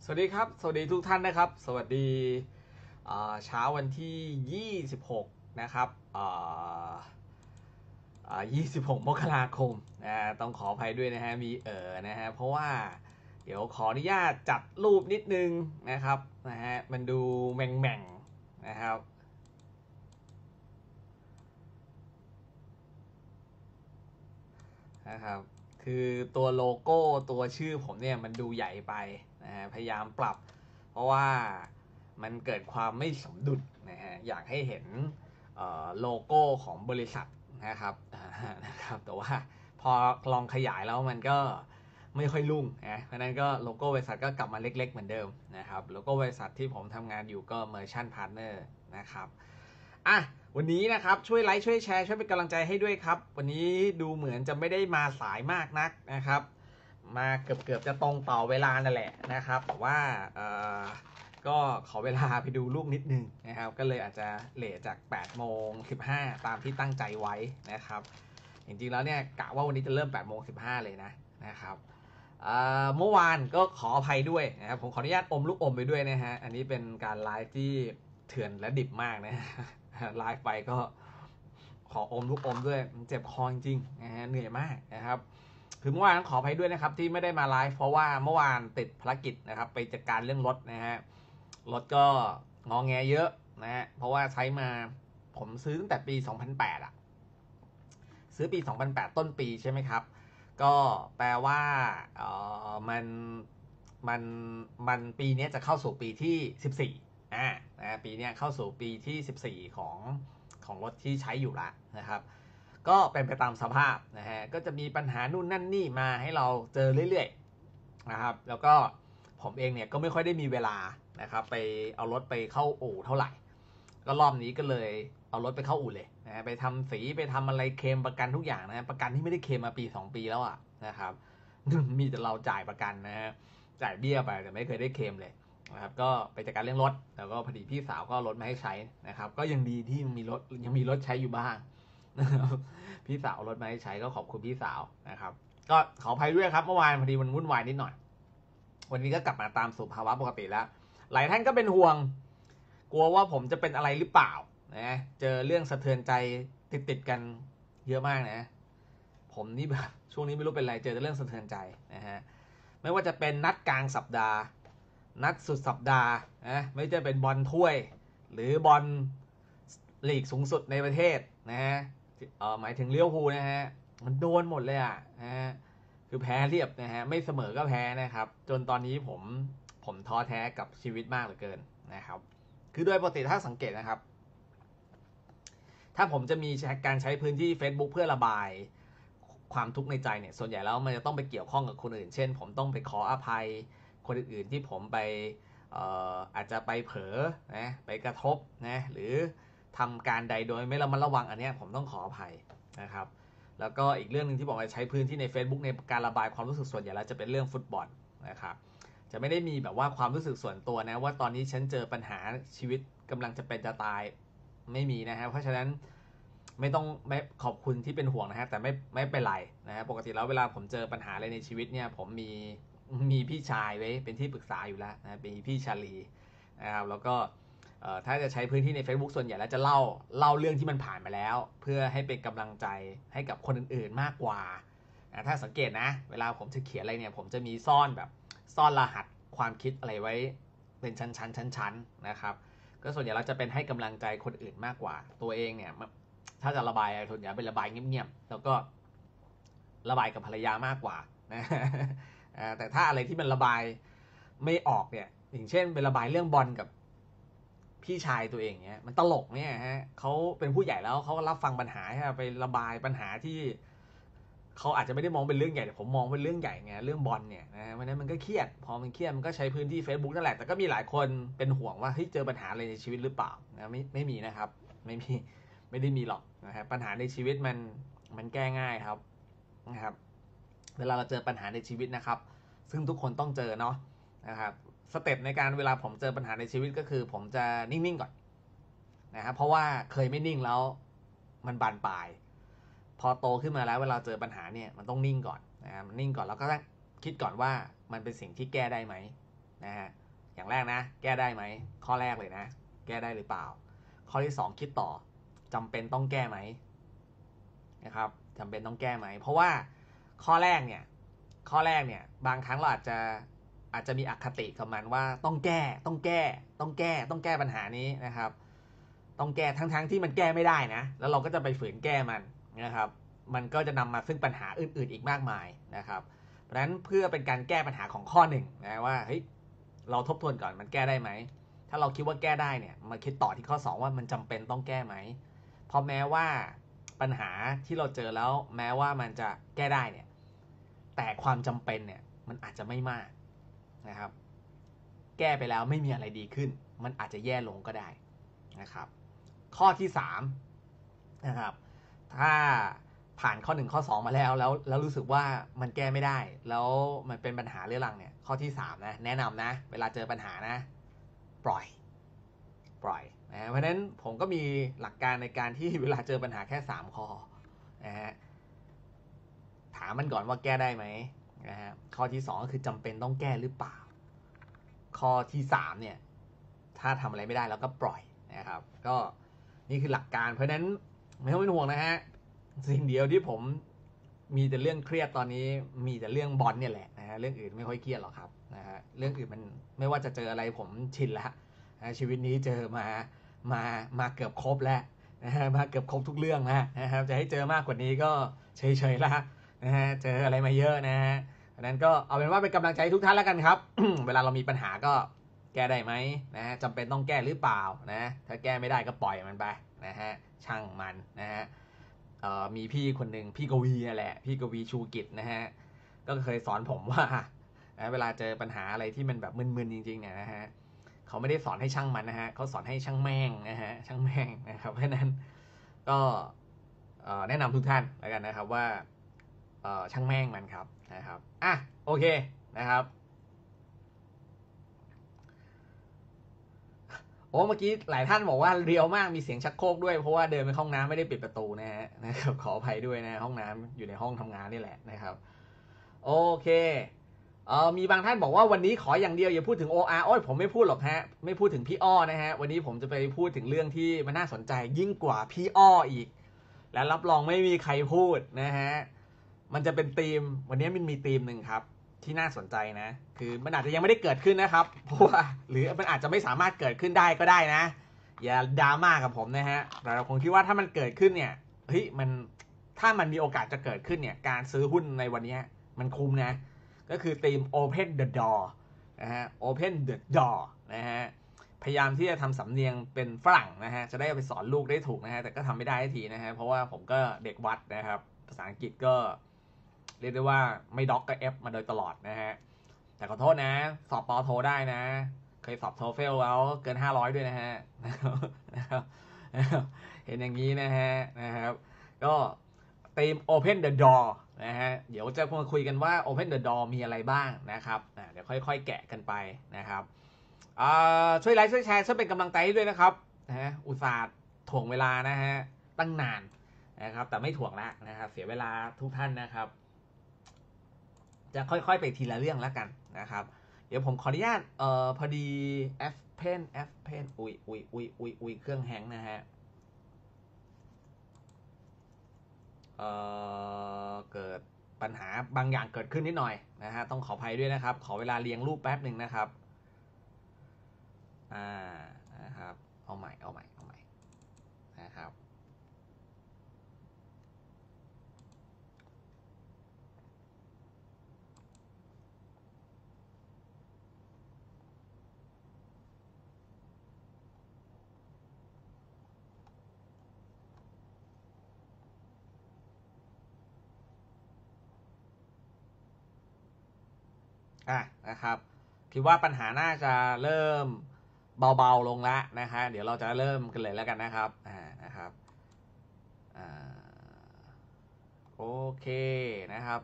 สวัสดีครับสวัสดีทุกท่านนะครับสวัสดีเช้าวันที่26นะครับ26มกราคมต้องขออภัยด้วยนะฮะมีนะฮะเพราะว่าเดี๋ยวขออนุญาตจัดรูปนิดนึงนะครับนะฮะมันดูแหม่งๆนะครับนะครับคือตัวโลโก้ตัวชื่อผมเนี่ยมันดูใหญ่ไปนะฮะพยายามปรับเพราะว่ามันเกิดความไม่สมดุลนะฮะอยากให้เห็นโลโก้ของบริษัทนะครับนะครับแต่ว่าพอลองขยายแล้วมันก็ไม่ค่อยรุ่งนะเพราะนั้นก็โลโก้บริษัทก็กลับมาเล็กๆเหมือนเดิมนะครับโลโก้บริษัทที่ผมทำงานอยู่ก็ Merchant Partner นะครับอ่ะ วันนี้นะครับช่วยไลค์ช่วยแชร์ช่วยเป็นกำลังใจให้ด้วยครับวันนี้ดูเหมือนจะไม่ได้มาสายมากนักนะครับมาเกือบจะตรงต่อเวลานั่นแหละนะครับแต่ว่าก็ขอเวลาไปดูลูกนิดนึงนะครับก็เลยอาจจะเลทจาก8:15ตามที่ตั้งใจไว้นะครับจริงๆแล้วเนี่ยกะว่าวันนี้จะเริ่ม8:15เลยนะครับเมื่อวานก็ขออภัยด้วยนะครับผมขออนุญาตอมลูกอมไปด้วยนะฮะอันนี้เป็นการไลฟ์ที่เถื่อนและดิบมากนะไลฟ์ไปก็ขออมลูกอมด้วยมันเจ็บคอจริงๆนะฮะเหนื่อยมากนะครับคือเมื่อวานขออภัยด้วยนะครับที่ไม่ได้มาไลฟ์เพราะว่าเมื่อวานติดภารกิจนะครับไปจัดการเรื่องรถนะฮะรถก็งอแงเยอะนะฮะเพราะว่าใช้มาผมซื้อตั้งแต่ปี2008อ่ะซื้อปี2008ต้นปีใช่ไหมครับก็แปลว่ามันมันมันปีนี้จะเข้าสู่ปีที่14ปีนี้เข้าสู่ปีที่14ของรถที่ใช้อยู่ละนะครับก็เป็นไปตามสภาพนะฮะก็จะมีปัญหานู่นนั่นนี่มาให้เราเจอเรื่อยๆนะครับแล้วก็ผมเองเนี่ยก็ไม่ค่อยได้มีเวลานะครับไปเอารถไปเข้าอู่เท่าไหร่ก็รอบนี้ก็เลยเอารถไปเข้าอู่เลยนะไปทำสีไปทำอะไรเคลมประกันทุกอย่างนะประกันที่ไม่ได้เคลมมาปี2 ปีแล้วอ่ะนะครับมีแต่เราจ่ายประกันนะฮะจ่ายเบี้ยไปแต่ไม่เคยได้เคลมเลยนะครับก็ไปจัดการเรื่องรถแล้วก็พอดีพี่สาวก็รถมาให้ใช้นะครับก็ยังดีที่ยังมีรถใช้อยู่บ้างนะครับพี่สาวรถมาให้ใช้ก็ขอบคุณพี่สาวนะครับก็ขออภัยด้วยครับเมื่อวานพอดีมันวุ่นวายนิดหน่อยวันนี้ก็กลับมาตามสู่ภาวะปกติแล้วหลายท่านก็เป็นห่วงกลัวว่าผมจะเป็นอะไรหรือเปล่านะเจอเรื่องสะเทือนใจติดกันเยอะมากนะผมนี่แบบช่วงนี้ไม่รู้เป็นอะไรเจอเรื่องสะเทือนใจนะฮะไม่ว่าจะเป็นนัดกลางสัปดาห์นัดสุดสัปดาห์นะไม่ว่าจะเป็นบอลถ้วยหรือบอลลีกสูงสุดในประเทศนะฮะหมายถึงเลี้ยวภูนะฮะมันโดนหมดเลยอ่ะนะฮะคือแพ้เรียบนะฮะไม่เสมอก็แพ้นะครับจนตอนนี้ผมท้อแท้กับชีวิตมากเหลือเกินนะครับคือโดยปกติถ้าสังเกตนะครับถ้าผมจะมีการใช้พื้นที่ Facebook เพื่อระบายความทุกข์ในใจเนี่ยส่วนใหญ่แล้วมันจะต้องไปเกี่ยวข้องกับคนอื่นเช่นผมต้องไปขออภัยคนอื่นๆที่ผมไปอาจจะไปเผลอนะไปกระทบนะหรือทำการใดโดยไม่ระมัดระวังอันนี้ผมต้องขออภัยนะครับแล้วก็อีกเรื่องนึงที่บอกว่าใช้พื้นที่ใน Facebook ในการระบายความรู้สึกส่วนใหญ่แล้วจะเป็นเรื่องฟุตบอลนะครับจะไม่ได้มีแบบว่าความรู้สึกส่วนตัวนะว่าตอนนี้ฉันเจอปัญหาชีวิตกำลังจะเป็นจะตายไม่มีนะฮะเพราะฉะนั้นไม่ต้องไม่ขอบคุณที่เป็นห่วงนะฮะแต่ไม่เป็นไรนะฮะปกติแล้วเวลาผมเจอปัญหาอะไรในชีวิตเนี่ยผมมีพี่ชายไว้เป็นที่ปรึกษาอยู่แล้วนะเป็นพี่ชาลีนะครับแล้วก็ถ้าจะใช้พื้นที่ใน Facebook ส่วนใหญ่แล้วจะเล่าเรื่องที่มันผ่านมาแล้วเพื่อให้เป็นกำลังใจให้กับคนอื่นๆมากกว่าถ้าสังเกตนะเวลาผมจะเขียนอะไรเนี่ยผมจะมีซ่อนรหัสความคิดอะไรไว้เป็นชั้นๆนะครับก็ส่วนใหญ่เราจะเป็นให้กำลังใจคนอื่นมากกว่าตัวเองเนี่ยถ้าจะระบายส่วนใหญ่เป็นระบายเงียบๆแล้วก็ระบายกับภรรยามากกว่านะแต่ถ้าอะไรที่มันระบายไม่ออกเนี่ยอย่างเช่นเป็นระบายเรื่องบอลกับพี่ชายตัวเองเนี่ยมันตลกเนี่ยฮะเขาเป็นผู้ใหญ่แล้วเขาก็รับฟังปัญหาไประบายปัญหาที่เขาอาจจะไม่ได้มองเป็นเรื่องใหญ่แต่ผมมองเป็นเรื่องใหญ่ไงเรื่องบอลเนี่ยนะวันนั้นมันก็เครียดพอมันเครียดมันก็ใช้พื้นที่ Facebook นั่นแหละแต่ก็มีหลายคนเป็นห่วงว่าเฮ้ยเจอปัญหาอะไรในชีวิตหรือเปล่านะไม่มีนะครับไม่ได้มีหรอกนะครับปัญหาในชีวิตมันแก้ง่ายครับนะครับเวลาเราเจอปัญหาในชีวิตนะครับซึ่งทุกคนต้องเจอเนาะนะครับสเต็ปในการเวลาผมเจอปัญหาในชีวิตก็คือผมจะนิ่งๆก่อนนะครับเพราะว่าเคยไม่นิ่งแล้วมันบานปลายพอโตขึ้นมาแล้วเวลาเจอปัญหาเนี่ยมันต้องนิ่งก่อนนะครับนิ่งก่อนแล้วก็คิดก่อนว่ามันเป็นสิ่งที่แก้ได้ไหมนะฮะอย่างแรกนะแก้ได้ไหมข้อแรกเลยนะแก้ได้หรือเปล่าข้อที่2คิดต่อจำเป็นต้องแก้ไหมนะครับจำเป็นต้องแก้ไหมเพราะว่าข้อแรกเนี่ยบางครั้งเราอาจจะมีอคติกับมันว่าต้องแก้ปัญหานี้นะครับต้องแก้ทั้งที่มันแก้ไม่ได้นะแล้วเราก็จะไปฝืนแก้มันนะครับมันก็จะนำมาซึ่งปัญหาอื่นๆอีกมากมายนะครับเพราะฉะนั้นเพื่อเป็นการแก้ปัญหาของข้อหนึ่งนะว่าเฮ้ยเราทบทวนก่อนมันแก้ได้ไหมถ้าเราคิดว่าแก้ได้เนี่ยมาคิดต่อที่ข้อ2ว่ามันจำเป็นต้องแก้ไหมเพราะแม้ว่าปัญหาที่เราเจอแล้วแม้ว่ามันจะแก้ได้เนี่ยแต่ความจำเป็นเนี่ยมันอาจจะไม่มากนะครับแก้ไปแล้วไม่มีอะไรดีขึ้นมันอาจจะแย่ลงก็ได้นะครับข้อที่3นะครับถ้าผ่านข้อ1ข้อ2มาแล้วรู้สึกว่ามันแก้ไม่ได้แล้วมันเป็นปัญหาเรื้อรังเนี่ยข้อที่3นะแนะนำนะเวลาเจอปัญหานะปล่อยนะเพราะฉะนั้นผมก็มีหลักการในการที่เวลาเจอปัญหาแค่3ข้อนะฮะถามมันก่อนว่าแก้ได้ไหมนะฮะข้อที่2ก็คือจำเป็นต้องแก้หรือเปล่าข้อที่3เนี่ยถ้าทำอะไรไม่ได้เราก็ปล่อยนะครับก็นี่คือหลักการเพราะฉะนั้นไม่ต้องเป็นห่วงนะฮะสิ่งเดียวที่ผมมีแต่เรื่องเครียดตอนนี้มีแต่เรื่องบอลเนี่ยแหละนะฮะเรื่องอื่นไม่ค่อยเครียดหรอกครับนะฮะเรื่องอื่นมันไม่ว่าจะเจออะไรผมชินแล้วชีวิตนี้เจอมาเกือบครบแล้วนะฮะมาเกือบครบทุกเรื่องแล้วนะครับจะให้เจอมากกว่านี้ก็เฉยๆละนะฮะเจออะไรมาเยอะนะฮะเพราะนั้นก็เอาเป็นว่าเป็นกำลังใจทุกท่านแล้วกันครับ เวลาเรามีปัญหาก็แก้ได้ไหมนะฮะจำเป็นต้องแก้หรือเปล่านะถ้าแก้ไม่ได้ก็ปล่อยมันไปนะฮะช่างมันนะฮะมีพี่คนหนึ่งพี่กวีนั่นแหละพี่กวีชูกิจนะฮะก็เคยสอนผมว่าเวลาเจอปัญหาอะไรที่มันแบบมึนๆจริงๆเนี่ยนะฮะเขาไม่ได้สอนให้ช่างมันนะฮะเขาสอนให้ช่างแม่งนะฮะช่างแม่งนะครับเพราะนั้นก็แนะนำทุกท่านแล้วกันนะครับว่าช่างแม่งมันครับนะครับโอเคนะครับโอ้เมื่อกี้หลายท่านบอกว่าเรียวมากมีเสียงชักโครกด้วยเพราะว่าเดินไปห้องน้ำไม่ได้ปิดประตูนะครับขออภัยด้วยนะห้องน้ำอยู่ในห้องทำงานนี่แหละนะครับโอเคมีบางท่านบอกว่าวันนี้ขออย่างเดียวอย่าพูดถึง OR โอ้ยผมไม่พูดหรอกฮะไม่พูดถึงพี่อ้อนะฮะวันนี้ผมจะไปพูดถึงเรื่องที่มันน่าสนใจยิ่งกว่าพี่อ้ออีกและรับรองไม่มีใครพูดนะฮะมันจะเป็นธีมวันนี้มันมีธีมหนึ่งครับที่น่าสนใจนะคือมันอาจจะยังไม่ได้เกิดขึ้นนะครับเพราะว่าหรือมันอาจจะไม่สามารถเกิดขึ้นได้ก็ได้นะอย่าดราม่ากับผมนะฮะแต่เราคงคิดว่าถ้ามันเกิดขึ้นเนี่ยเฮ้ยถ้ามันมีโอกาสจะเกิดขึ้นเนี่ยการซื้อหุ้นในวันนี้มันคุ้มนะก็คือธีม Open the Door นะฮะ Open the Door นะฮะพยายามที่จะทำสำเนียงเป็นฝรั่งนะฮะจะได้ไปสอนลูกได้ถูกนะฮะแต่ก็ทำไม่ได้ทีนะฮะเพราะว่าผมก็เด็กวัดนะครับภาษาอังกฤษก็เรียกได้ว่าไม่ด็อกก็ F มาโดยตลอดนะฮะแต่ขอโทษนะสอบปอโทได้นะเคยสอบโทเฟลแล้วเกิน500ด้วยนะฮะเห็นอย่างนี้นะครับก็ธีม Open the Door นะฮะเดี๋ยวจะมาคุยกันว่า Open the Door มีอะไรบ้างนะครับเดี๋ยวค่อยๆแกะกันไปนะครับช่วยไลค์ช่วยแชร์ช่วยเป็นกำลังใจให้ด้วยนะครับนะอุตส่าห์ถ่วงเวลานะฮะตั้งนานนะครับแต่ไม่ถ่วงละนะครับเสียเวลาทุกท่านนะครับจะค่อยๆไปทีละเรื่องแล้วกันนะครับเดี๋ยวผมขออนุญาตพอดี F Pen อุ้ยเครื่องแฮงนะฮะเกิดปัญหาบางอย่างเกิดขึ้นนิดหน่อยนะฮะต้องขออภัยด้วยนะครับขอเวลาเรียงรูปแป๊บหนึ่งนะครับนะครับเอาใหม่นะครับนะครับคิดว่าปัญหาน่าจะเริ่มเบาๆลงแล้วนะฮะเดี๋ยวเราจะเริ่มกันเลยแล้วกันนะครับนะครับโอเคนะครับ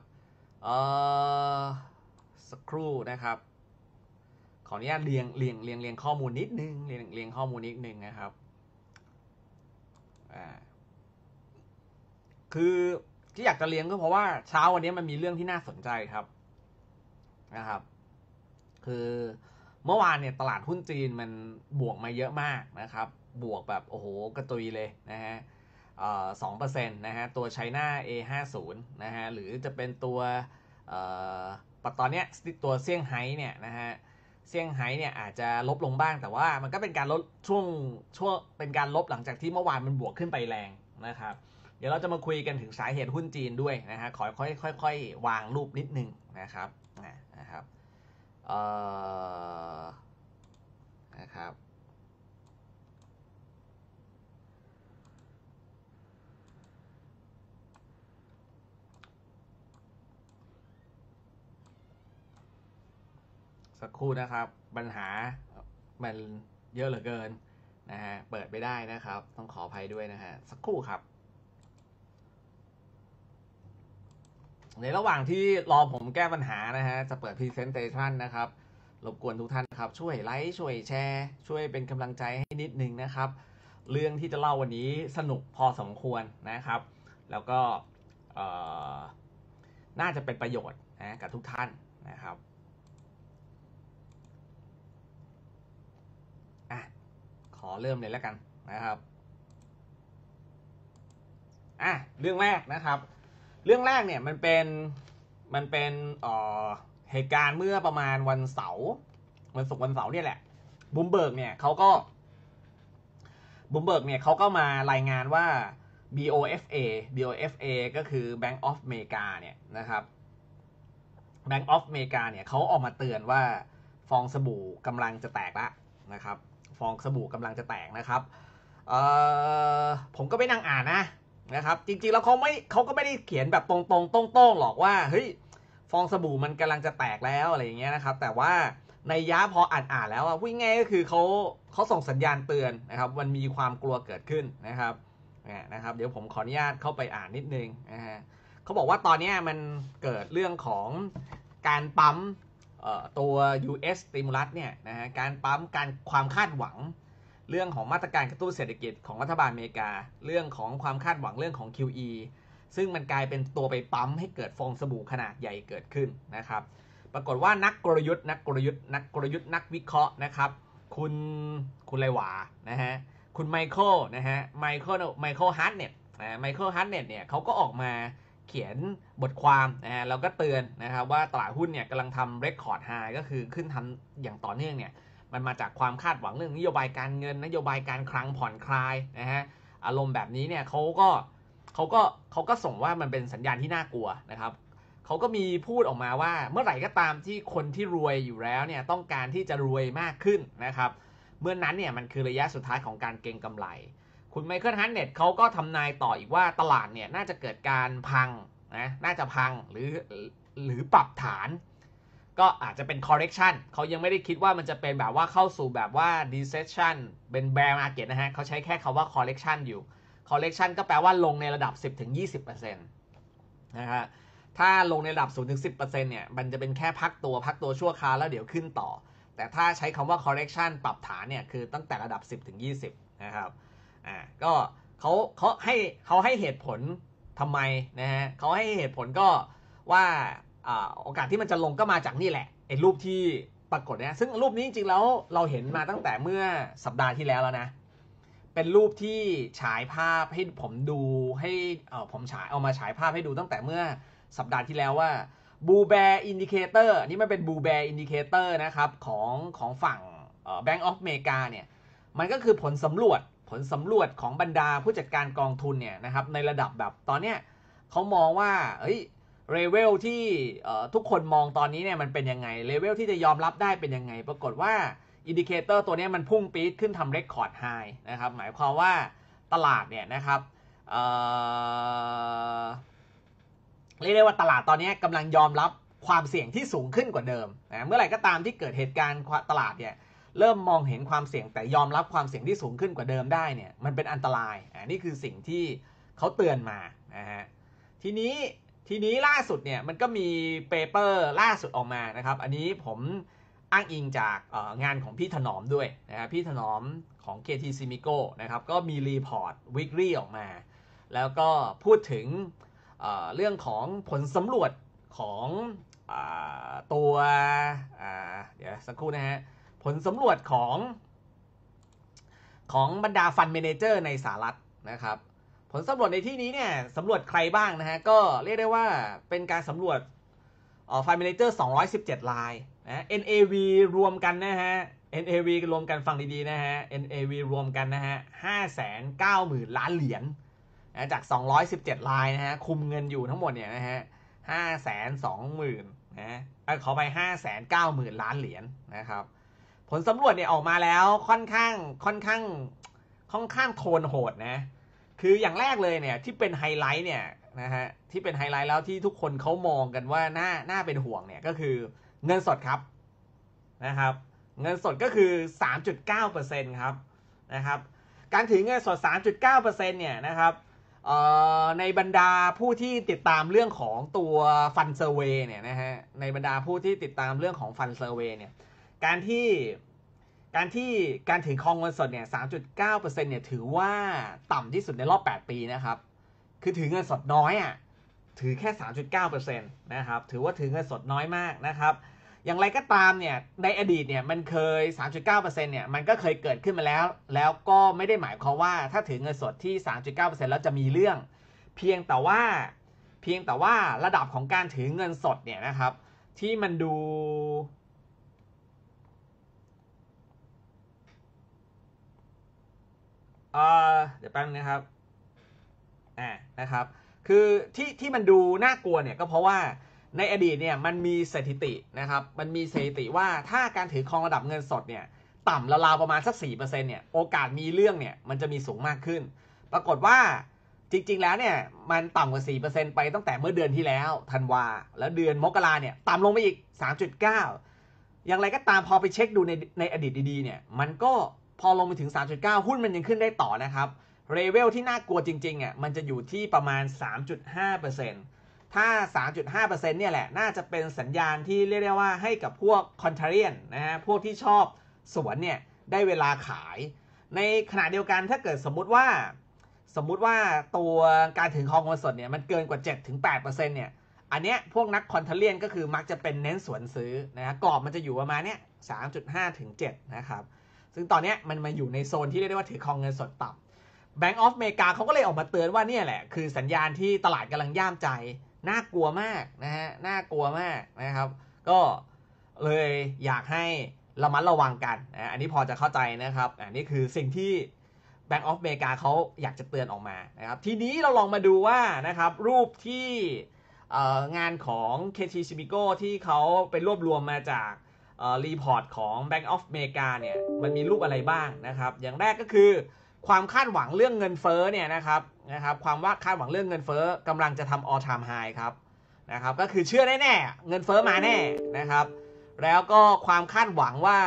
สักครู่นะครับขออนุญาตเรียงข้อมูลนิดนึงเรียงข้อมูลนิดนึงนะครับคือที่อยากจะเรียงก็เพราะว่าเช้าวันนี้มันมีเรื่องที่น่าสนใจครับนะครับคือเมื่อวานเนี่ยตลาดหุ้นจีนมันบวกมาเยอะมากนะครับบวกแบบโอ้โหกระตุยเลยนะฮะ2%นะฮะตัว China A50 นะฮะหรือจะเป็นตัวตอนนี้ตัวเซี่ยงไฮ้เนี่ยนะฮะเซี่ยงไฮ้เนี่ยอาจจะลบลงบ้างแต่ว่ามันก็เป็นการลดช่วงเป็นการลบหลังจากที่เมื่อวานมันบวกขึ้นไปแรงนะครับเดี๋ยวเราจะมาคุยกันถึงสาเหตุหุ้นจีนด้วยนะฮะค่อยๆวางรูปนิดนึงนะครับนะครับสักครู่นะครับปัญหามันเยอะเหลือเกินนะฮะเปิดไม่ได้นะครับต้องขออภัยด้วยนะฮะสักครู่ครับในระหว่างที่รอผมแก้ปัญหานะฮะจะเปิด Presentation นะครับรบกวนทุกท่านครับช่วยไลค์ช่วยแชร์ช่วยเป็นกำลังใจให้นิดนึงนะครับเรื่องที่จะเล่าวันนี้สนุกพอสมควรนะครับแล้วก็น่าจะเป็นประโยชน์นะกับทุกท่านนะครับขอเริ่มเลยแล้วกันนะครับเรื่องแรกนะครับเรื่องแรกเนี่ยมันเป็นเหตุการณ์เมื่อประมาณวันเสาร์วันศุกร์วันเสาร์เนี่ยแหละบูมเบิร์กเนี่ยเขาก็มารายงานว่า BOFA ก็คือ Bank of America เนี่ยนะครับ Bank of America เนี่ยเขาออกมาเตือนว่าฟองสบู่กำลังจะแตกแล้วนะครับฟองสบู่กำลังจะแตกนะครับผมก็ไปนั่งอ่านนะครับจริงๆแล้วเขาก็ไม่ได้เขียนแบบตรงๆโต้งๆหรอกว่าเฮ้ยฟองสบู่มันกำลังจะแตกแล้วอะไรอย่างเงี้ยนะครับแต่ว่าในยะพออ่านแล้ววิ่งง่ายก็คือเขาส่งสัญญาณเตือนนะครับมันมีความกลัวเกิดขึ้นนะครับเดี๋ยวผมขออนุญาตเข้าไปอ่านนิดนึงนะฮะเขาบอกว่าตอนนี้มันเกิดเรื่องของการปั๊มตัว US stimulus เนี่ยนะฮะการปั๊มความคาดหวังเรื่องของมาตรการกระตุ้นเศรษฐกิจของรัฐบาลอเมริกาเรื่องของความคาดหวังเรื่องของ QE ซึ่งมันกลายเป็นตัวไปปั๊มให้เกิดฟองสบู่ขนาดใหญ่เกิดขึ้นนะครับปรากฏว่านักกลยุทธ์นักวิเคราะห์นะครับคุณไรหวานะฮะคุณไมเคิลนะฮะไมเคิลฮาร์ตเน็ตเนี่ยเขาก็ออกมาเขียนบทความนะฮะแล้วก็เตือนนะครับว่าตลาดหุ้นเนี่ยกำลังทำเรคคอร์ดไฮก็คือขึ้นทำอย่างต่อเนื่องเนี่ยมันมาจากความคาดหวังเรื่องนโยบายการเงินนโยบายการคลังผ่อนคลายนะฮะอารมณ์แบบนี้เนี่ยเขาก็ส่งว่ามันเป็นสัญญาณที่น่ากลัวนะครับเขาก็มีพูดออกมาว่าเมื่อไหร่ก็ตามที่คนที่รวยอยู่แล้วเนี่ยต้องการที่จะรวยมากขึ้นนะครับเมื่อนั้นเนี่ยมันคือระยะสุดท้ายของการเก็งกำไรคุณไมเคิลฮันเน็ตเขาก็ทำนายต่ออีกว่าตลาดเนี่ยน่าจะเกิดการพังนะน่าจะพังหรือปรับฐานก็อาจจะเป็น correction เขายังไม่ได้คิดว่ามันจะเป็นแบบว่าเข้าสู่แบบว่า recession เป็น bear market นะฮะเขาใช้แค่คำว่า correction อยู่ correction ก็แปลว่าลงในระดับ 10-20% นะฮะถ้าลงในระดับ 0-10% เนี่ยมันจะเป็นแค่พักตัวชั่วคราวแล้วเดี๋ยวขึ้นต่อแต่ถ้าใช้คำว่า correction ปรับฐานเนี่ยคือตั้งแต่ระดับ 10-20 นะครับก็เขาให้เหตุผลทำไมนะฮะเขาให้เหตุผลก็ว่าโอกาสที่มันจะลงก็มาจากนี่แหละไอ้รูปที่ปรากฏเนี่ยซึ่งรูปนี้จริงๆแล้วเราเห็นมาตั้งแต่เมื่อสัปดาห์ที่แล้วนะเป็นรูปที่ฉายภาพให้ผมดูให้ผมเอามาฉายภาพให้ดูตั้งแต่เมื่อสัปดาห์ที่แล้วว่าบูแบร์อินดิเคเตอร์นี่มันเป็นบูแบร์อินดิเคเตอร์นะครับของฝั่งBank of America เนี่ยมันก็คือผลสำรวจของบรรดาผู้จัดการกองทุนเนี่ยนะครับในระดับแบบตอนเนี้ยเขามองว่าเลเวลที่ทุกคนมองตอนนี้เนี่ยมันเป็นยังไงเลเวลที่จะยอมรับได้เป็นยังไงปรากฏว่าอินดิเคเตอร์ตัวนี้มันพุ่งปี๊ดขึ้นทำเรคคอร์ดไฮนะครับหมายความว่าตลาดเนี่ยนะครับเรียกได้ว่าตลาดตอนนี้กำลังยอมรับความเสี่ยงที่สูงขึ้นกว่าเดิมนะเมื่อไหร่ก็ตามที่เกิดเหตุการณ์ตลาดเนี่ยเริ่มมองเห็นความเสี่ยงแต่ยอมรับความเสี่ยงที่สูงขึ้นกว่าเดิมได้เนี่ยมันเป็นอันตรายนี่คือสิ่งที่เขาเตือนมานะฮะทีนี้ล่าสุดเนี่ยมันก็มีเปเปอร์ล่าสุดออกมานะครับอันนี้ผมอ้างอิงจากงานของพี่ถนอมด้วยนะพี่ถนอมของ KT Simico นะครับก็มีรีพอร์ต weekly ออกมาแล้วก็พูดถึงเรื่องของผลสำรวจของตัวเดี๋ยวสักครู่นะฮะผลสำรวจของบรรดาฟันเมเนเจอร์ในสหรัฐนะครับผลสำรวจในที่นี้เนี่ยสำรวจใครบ้างนะฮะก็เรียกได้ว่าเป็นการสำรวจฟันเมเนเจอร์217รายนะ NAV รวมกันนะฮะ NAV รวมกันฟังดีๆนะฮะ NAV รวมกันนะฮะ 590,000 ล้านเหรียญนะจาก217รายนะฮะคุมเงินอยู่ทั้งหมดเนี่ยนะฮะ520,000นะขอไป590,000 ล้านเหรียญนะครับผลสำรวจเนี่ยออกมาแล้วค่อนข้างโทนโหดนะคืออย่างแรกเลยเนี่ยที่เป็นไฮไลท์เนี่ยนะฮะที่เป็นไฮไลท์แล้วที่ทุกคนเขามองกันว่าน่าเป็นห่วงเนี่ยก็คือเงินสดครับนะครับเงินสดก็คือ 3.9% ครับนะครับการถือเงินสด 3.9% เนี่ยนะครับในบรรดาผู้ที่ติดตามเรื่องของตัวฟันเซอร์เวย์เนี่ยนะฮะในบรรดาผู้ที่ติดตามเรื่องของฟันเซอร์เวย์เนี่ยการถือครองเงินสดเนี่ย 3.9% เนี่ยถือว่าต่ำที่สุดในรอบ8ปีนะครับคือถือเงินสดน้อยอ่ะถือแค่ 3.9% นะครับถือว่าถือเงินสดน้อยมากนะครับอย่างไรก็ตามเนี่ยในอดีตเนี่ยมันเคย 3.9% เนี่ยมันก็เคยเกิดขึ้นมาแล้วก็ไม่ได้หมายความว่าถ้าถือเงินสดที่ 3.9% แล้วจะมีเรื่องเพียงแต่ว่าระดับของการถือเงินสดเนี่ยนะครับที่มันดูเดี๋ยวแป๊บนึงนะครับนะครับคือที่มันดูน่ากลัวเนี่ยก็เพราะว่าในอดีตเนี่ยมันมีสถิตินะครับมันมีสถิติว่าถ้าการถือครองระดับเงินสดเนี่ยต่ำราวๆประมาณสัก 4% เนี่ยโอกาสมีเรื่องเนี่ยมันจะมีสูงมากขึ้นปรากฏว่าจริงๆแล้วเนี่ยมันต่ำกว่า 4% ไปตั้งแต่เมื่อเดือนที่แล้วธันวาแล้วเดือนมกราเนี่ยต่ำลงไปอีก 3.9 อย่างไรก็ตามพอไปเช็คดูในอดีตดีๆเนี่ยมันก็พอลงไปถึง 3.9 หุ้นมันยังขึ้นได้ต่อนะครับเลเวลที่น่ากลัวจริงๆอ่ะมันจะอยู่ที่ประมาณ 3.5% ถ้า 3.5% เนี่ยแหละน่าจะเป็นสัญญาณที่เรียกได้ว่าให้กับพวกคอนทราเรียนนะฮะพวกที่ชอบสวนเนี่ยได้เวลาขายในขณะเดียวกันถ้าเกิดสมมุติว่าตัวการถือครองเงินสดเนี่ยมันเกินกว่า 7-8% เนี่ยอันเนี้ยพวกนักคอนเทเลียนก็คือมักจะเป็นเน้นสวนซื้อนะกรอบมันจะอยู่ประมาณเนี้ย 3.5 ถึง 7นะครับซึ่งตอนนี้มันมาอยู่ในโซนที่เรียกได้ว่าถือครองเงินสดต่ำ Bank of America เขาก็เลยออกมาเตือนว่าเนี่ยแหละคือสัญญาณที่ตลาดกำลังย่ามใจน่ากลัวมากนะฮะน่ากลัวมากนะครับก็เลยอยากให้ระมัดระวังกันอันนี้พอจะเข้าใจนะครับอันนี้คือสิ่งที่Bank of America เขาอยากจะเตือนออกมานะครับทีนี้เราลองมาดูว่านะครับรูปที่งานของ KT Chimigo ที่เขาไปรวบรวมมาจากรีพอร์ตของ Bank of America เนี่ยมันมีรูปอะไรบ้างนะครับอย่างแรกก็คือความคาดหวังเรื่องเงินเฟ้อเนี่ยนะครับความคาดหวังเรื่องเงินเฟ้อกำลังจะทำ all time high ครับนะครับก็คือเชื่อแน่ๆเงินเฟ้อมาแน่นะครับแล้วก็ความคาดหวังว่า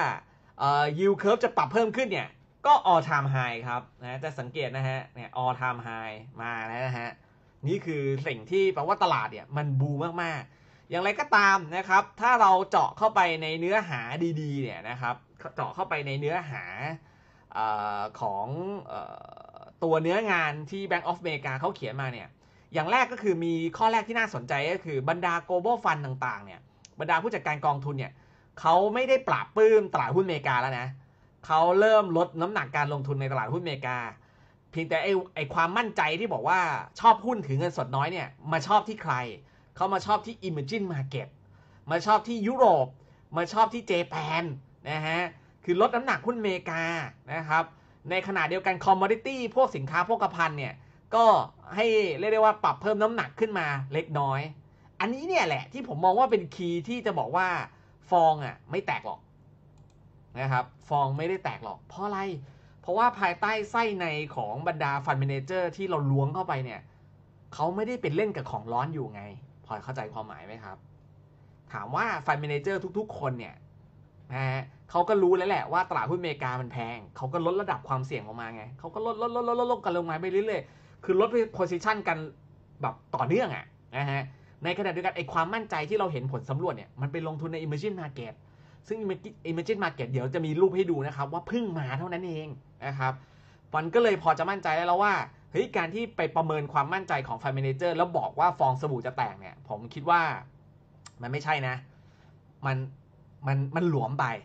yield curve จะปรับเพิ่มขึ้นเนี่ยก็ all time high ครับนะจะสังเกตนะฮะเนี่ย all time high มาแล้วนะฮะนี่คือสิ่งที่แปลว่าตลาดเนี่ยมันบูมากๆอย่างไรก็ตามนะครับถ้าเราเจาะเข้าไปในเนื้อหาดีๆเนี่ยนะครับเจาะเข้าไปในเนื้อหาของตัวเนื้องานที่ Bank of America เขาเขียนมาเนี่ยอย่างแรกก็คือมีข้อแรกที่น่าสนใจก็คือบรรดา global fund ต่างๆเนี่ยบรรดาผู้จัดการกองทุนเนี่ยเขาไม่ได้ปราบปลื้มตลาดหุ้นอเมริกาแล้วนะเขาเริ่มลดน้ำหนักการลงทุนในตลาดหุ้นอเมริกาเพียงแต่ไอความมั่นใจที่บอกว่าชอบหุ้นถือเงินสดน้อยเนี่ยมาชอบที่ใครเขามาชอบที่ emerging market มาชอบที่ยุโรปมาชอบที่เจแปนนะฮะคือลดน้ำหนักหุ้นอเมริกานะครับในขณะเดียวกัน commodity พวกสินค้าโภคภัณฑ์เนี่ยก็ให้เรียกได้ว่าปรับเพิ่มน้ำหนักขึ้นมาเล็กน้อยอันนี้เนี่ยแหละที่ผมมองว่าเป็นคีย์ที่จะบอกว่าฟองอ่ะไม่แตกหรอกนะครับฟองไม่ได้แตกหรอกเพราะอะไรเพราะว่าภายใต้ไส้ในของบรรดาฟันเมเนเจอร์ที่เราล้วงเข้าไปเนี่ยเขาไม่ได้เป็นเล่นกับของร้อนอยู่ไงพอเข้าใจความหมายไหมครับถามว่าฟันเมเนเจอร์ทุกๆคนเนี่ยนะฮะเขาก็รู้แล้วแหละว่าตลาดหุ้นอเมริกามันแพงเขาก็ลดระดับความเสี่ยงออกมาไงเขาก็ลดกันลงมาไปเรื่อยๆคือลดโพซิชันกันแบบต่อเนื่องอ่ะนะฮะในขณะเดียวกันไอ้ความมั่นใจที่เราเห็นผลสำรวจเนี่ยมันไปลงทุนใน emerging market ซึ่ง emerging market เดี๋ยวจะมีรูปให้ดูนะครับว่าเพิ่งมาเท่านั้นเองนะครับมันก็เลยพอจะมั่นใจได้แล้วว่าเฮ้ยการที่ไปประเมินความมั่นใจของ fund manager แล้วบอกว่าฟองสบู่จะแตกเนี่ยผมคิดว่ามันไม่ใช่นะมันหลวมไป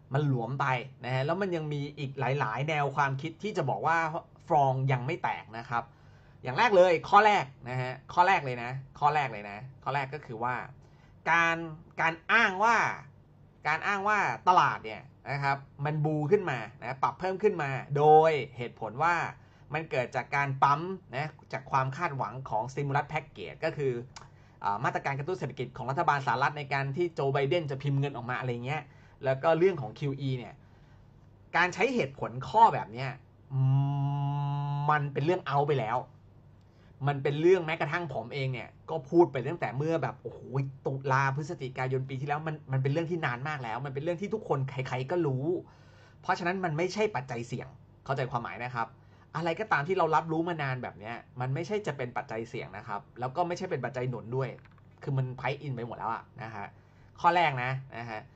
มันหลวมไปนะฮะแล้วมันยังมีอีกหลายๆแนวความคิดที่จะบอกว่าฟองยังไม่แตกนะครับอย่างแรกเลยข้อแรกนะฮะข้อแรกข้อแรกก็คือว่าการอ้างว่าตลาดเนี่ยนะครับมันบูขึ้นมานะปรับเพิ่มขึ้นมาโดยเหตุผลว่ามันเกิดจากการปั๊มนะจากความคาดหวังของ stimulus package ก็คือมาตรการกระตุ้นเศรษฐกิจของรัฐบาลสหรัฐในการที่โจไบเดนจะพิมพ์เงินออกมาอะไรเงี้ยแล้วก็เรื่องของ QE เนี่ยการใช้เหตุผลข้อแบบเนี้ยมันเป็นเรื่องเอาไปแล้วมันเป็นเรื่องแม้กระทั่งผมเองเนี่ยก็พูดไปตั้งแต่เมื่อแบบโอ้โหตุลาพฤศจิกายนปีที่แล้วมันเป็นเรื่องที่นานมากแล้วมันเป็นเรื่องที่ทุกคนใครๆก็รู้เพราะฉะนั้นมันไม่ใช่ปัจจัยเสี่ยงเข้าใจความหมายนะครับอะไรก็ตามที่เรารับรู้มานานแบบนี้มันไม่ใช่จะเป็นปัจจัยเสี่ยงนะครับแล้วก็ไม่ใช่เป็นปัจจัยหนุนด้วยคือมันไพร์อินไปหมดแล้วอะนะฮะข้อแรกนะฮะ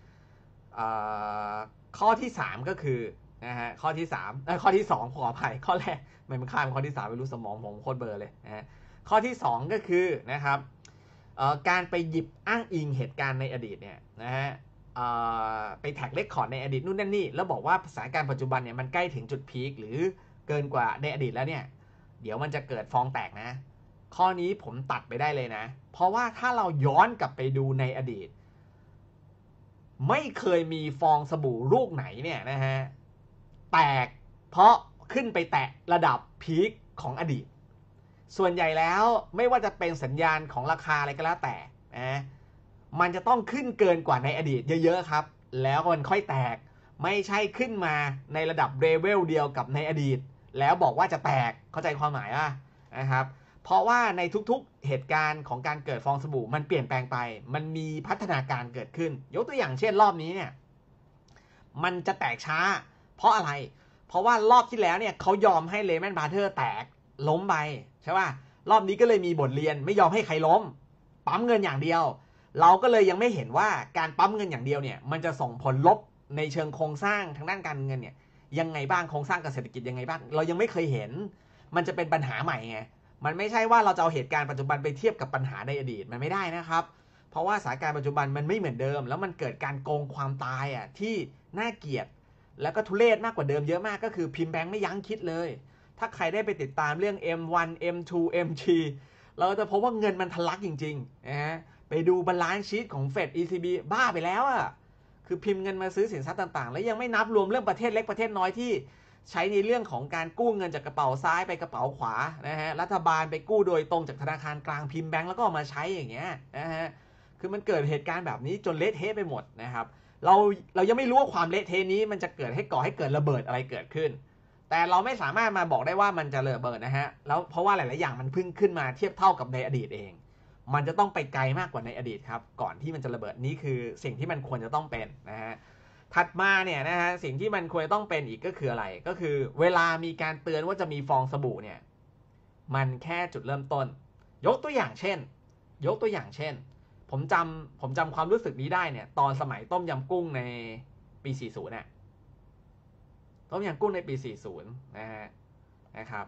ข้อที่3ก็คือนะฮะข้อที่2ขออภัยข้อแรกมันข้ามข้อที่3ไม่รู้สมองผมโคตรเบลอเลยนะฮะข้อที่2ก็คือนะครับการไปหยิบอ้างอิงเหตุการณ์ในอดีตเนี่ยนะฮะไปแท็กเรคคอร์ดในอดีตนู่นนั่นนี่แล้วบอกว่าสถานการณ์ปัจจุบันเนี่ยมันใกล้ถึงจุดพีคหรือเกินกว่าในอดีตแล้วเนี่ยเดี๋ยวมันจะเกิดฟองแตกนะข้อนี้ผมตัดไปได้เลยนะเพราะว่าถ้าเราย้อนกลับไปดูในอดีตไม่เคยมีฟองสบู่ลูกไหนเนี่ยนะฮะแตกเพราะขึ้นไปแตะระดับพีคของอดีตส่วนใหญ่แล้วไม่ว่าจะเป็นสัญญาณของราคาอะไรก็แล้วแต่นะมันจะต้องขึ้นเกินกว่าในอดีตเยอะๆครับแล้วมันค่อยแตกไม่ใช่ขึ้นมาในระดับเลเวลเดียวกับในอดีตแล้วบอกว่าจะแตกเข้าใจความหมายป่ะนะครับเพราะว่าในทุกๆเหตุการณ์ของการเกิดฟองสบู่มันเปลี่ยนแปลงไปมันมีพัฒนาการเกิดขึ้นยกตัวอย่างเช่นรอบนี้เนี่ยมันจะแตกช้าเพราะอะไรเพราะว่ารอบที่แล้วเนี่ยเขายอมให้เลแมนบราเธอร์แตกล้มไปใช่ป่ะรอบนี้ก็เลยมีบทเรียนไม่ยอมให้ใครล้มปั๊มเงินอย่างเดียวเราก็เลยยังไม่เห็นว่าการปั๊มเงินอย่างเดียวเนี่ยมันจะส่งผลลบในเชิงโครงสร้างทางด้านการเงินเนี่ยยังไงบ้างโครงสร้างกับเศรษฐกิจยังไงบ้างเรายังไม่เคยเห็นมันจะเป็นปัญหาใหม่ไงมันไม่ใช่ว่าเราจะเอาเหตุการณ์ปัจจุบันไปเทียบกับปัญหาในอดีตมันไม่ได้นะครับเพราะว่าสถานการณ์ปัจจุบันมันไม่เหมือนเดิมแล้วมันเกิดการโกงความตายอ่ะที่น่าเกลียดแล้วก็ทุเรศมากกว่าเดิมเยอะมากก็คือพิมพ์แบงค์ไม่ยั้งคิดเลยถ้าใครได้ไปติดตามเรื่อง M1 M2 MT เราจะพบว่าเงินมันทะลักจริงๆนะฮะไปดูบาลานซ์ชีทของ Fed ECB บ้าไปแล้วอ่ะคือพิมพ์เงินมาซื้อสินทรัพย์ต่างๆแล้วยังไม่นับรวมเรื่องประเทศเล็กประเทศน้อยที่ใช้ในเรื่องของการกู้เงินจากกระเป๋าซ้ายไปกระเป๋าขวานะฮะรัฐบาลไปกู้โดยตรงจากธนาคารกลางพิมพ์แบงก์แล้วก็เอามาใช้อย่างเงี้ยนะฮะคือมันเกิดเหตุการณ์แบบนี้จนเละเทะไปหมดนะครับเรายังไม่รู้ว่าความเละเทะนี้มันจะเกิดให้ก่อให้เกิดระเบิดอะไรเกิดขึ้นแต่เราไม่สามารถมาบอกได้ว่ามันจะระเบิดนะฮะแล้วเพราะว่าหลายๆอย่างมันเพิ่งขึ้นมาเทียบเท่ากับในอดีตเองมันจะต้องไปไกลมากกว่าในอดีตครับก่อนที่มันจะระเบิดนี้คือสิ่งที่มันควรจะต้องเป็นนะฮะถัดมาเนี่ยนะฮะสิ่งที่มันควรจะต้องเป็นอีกก็คืออะไรก็คือเวลามีการเตือนว่าจะมีฟองสบู่เนี่ยมันแค่จุดเริ่มต้นยกตัวอย่างเช่นผมจำความรู้สึกนี้ได้เนี่ยตอนสมัยต้มยำกุ้งในปี40เนี่ยต้มยำกุ้งในปี40นะครับ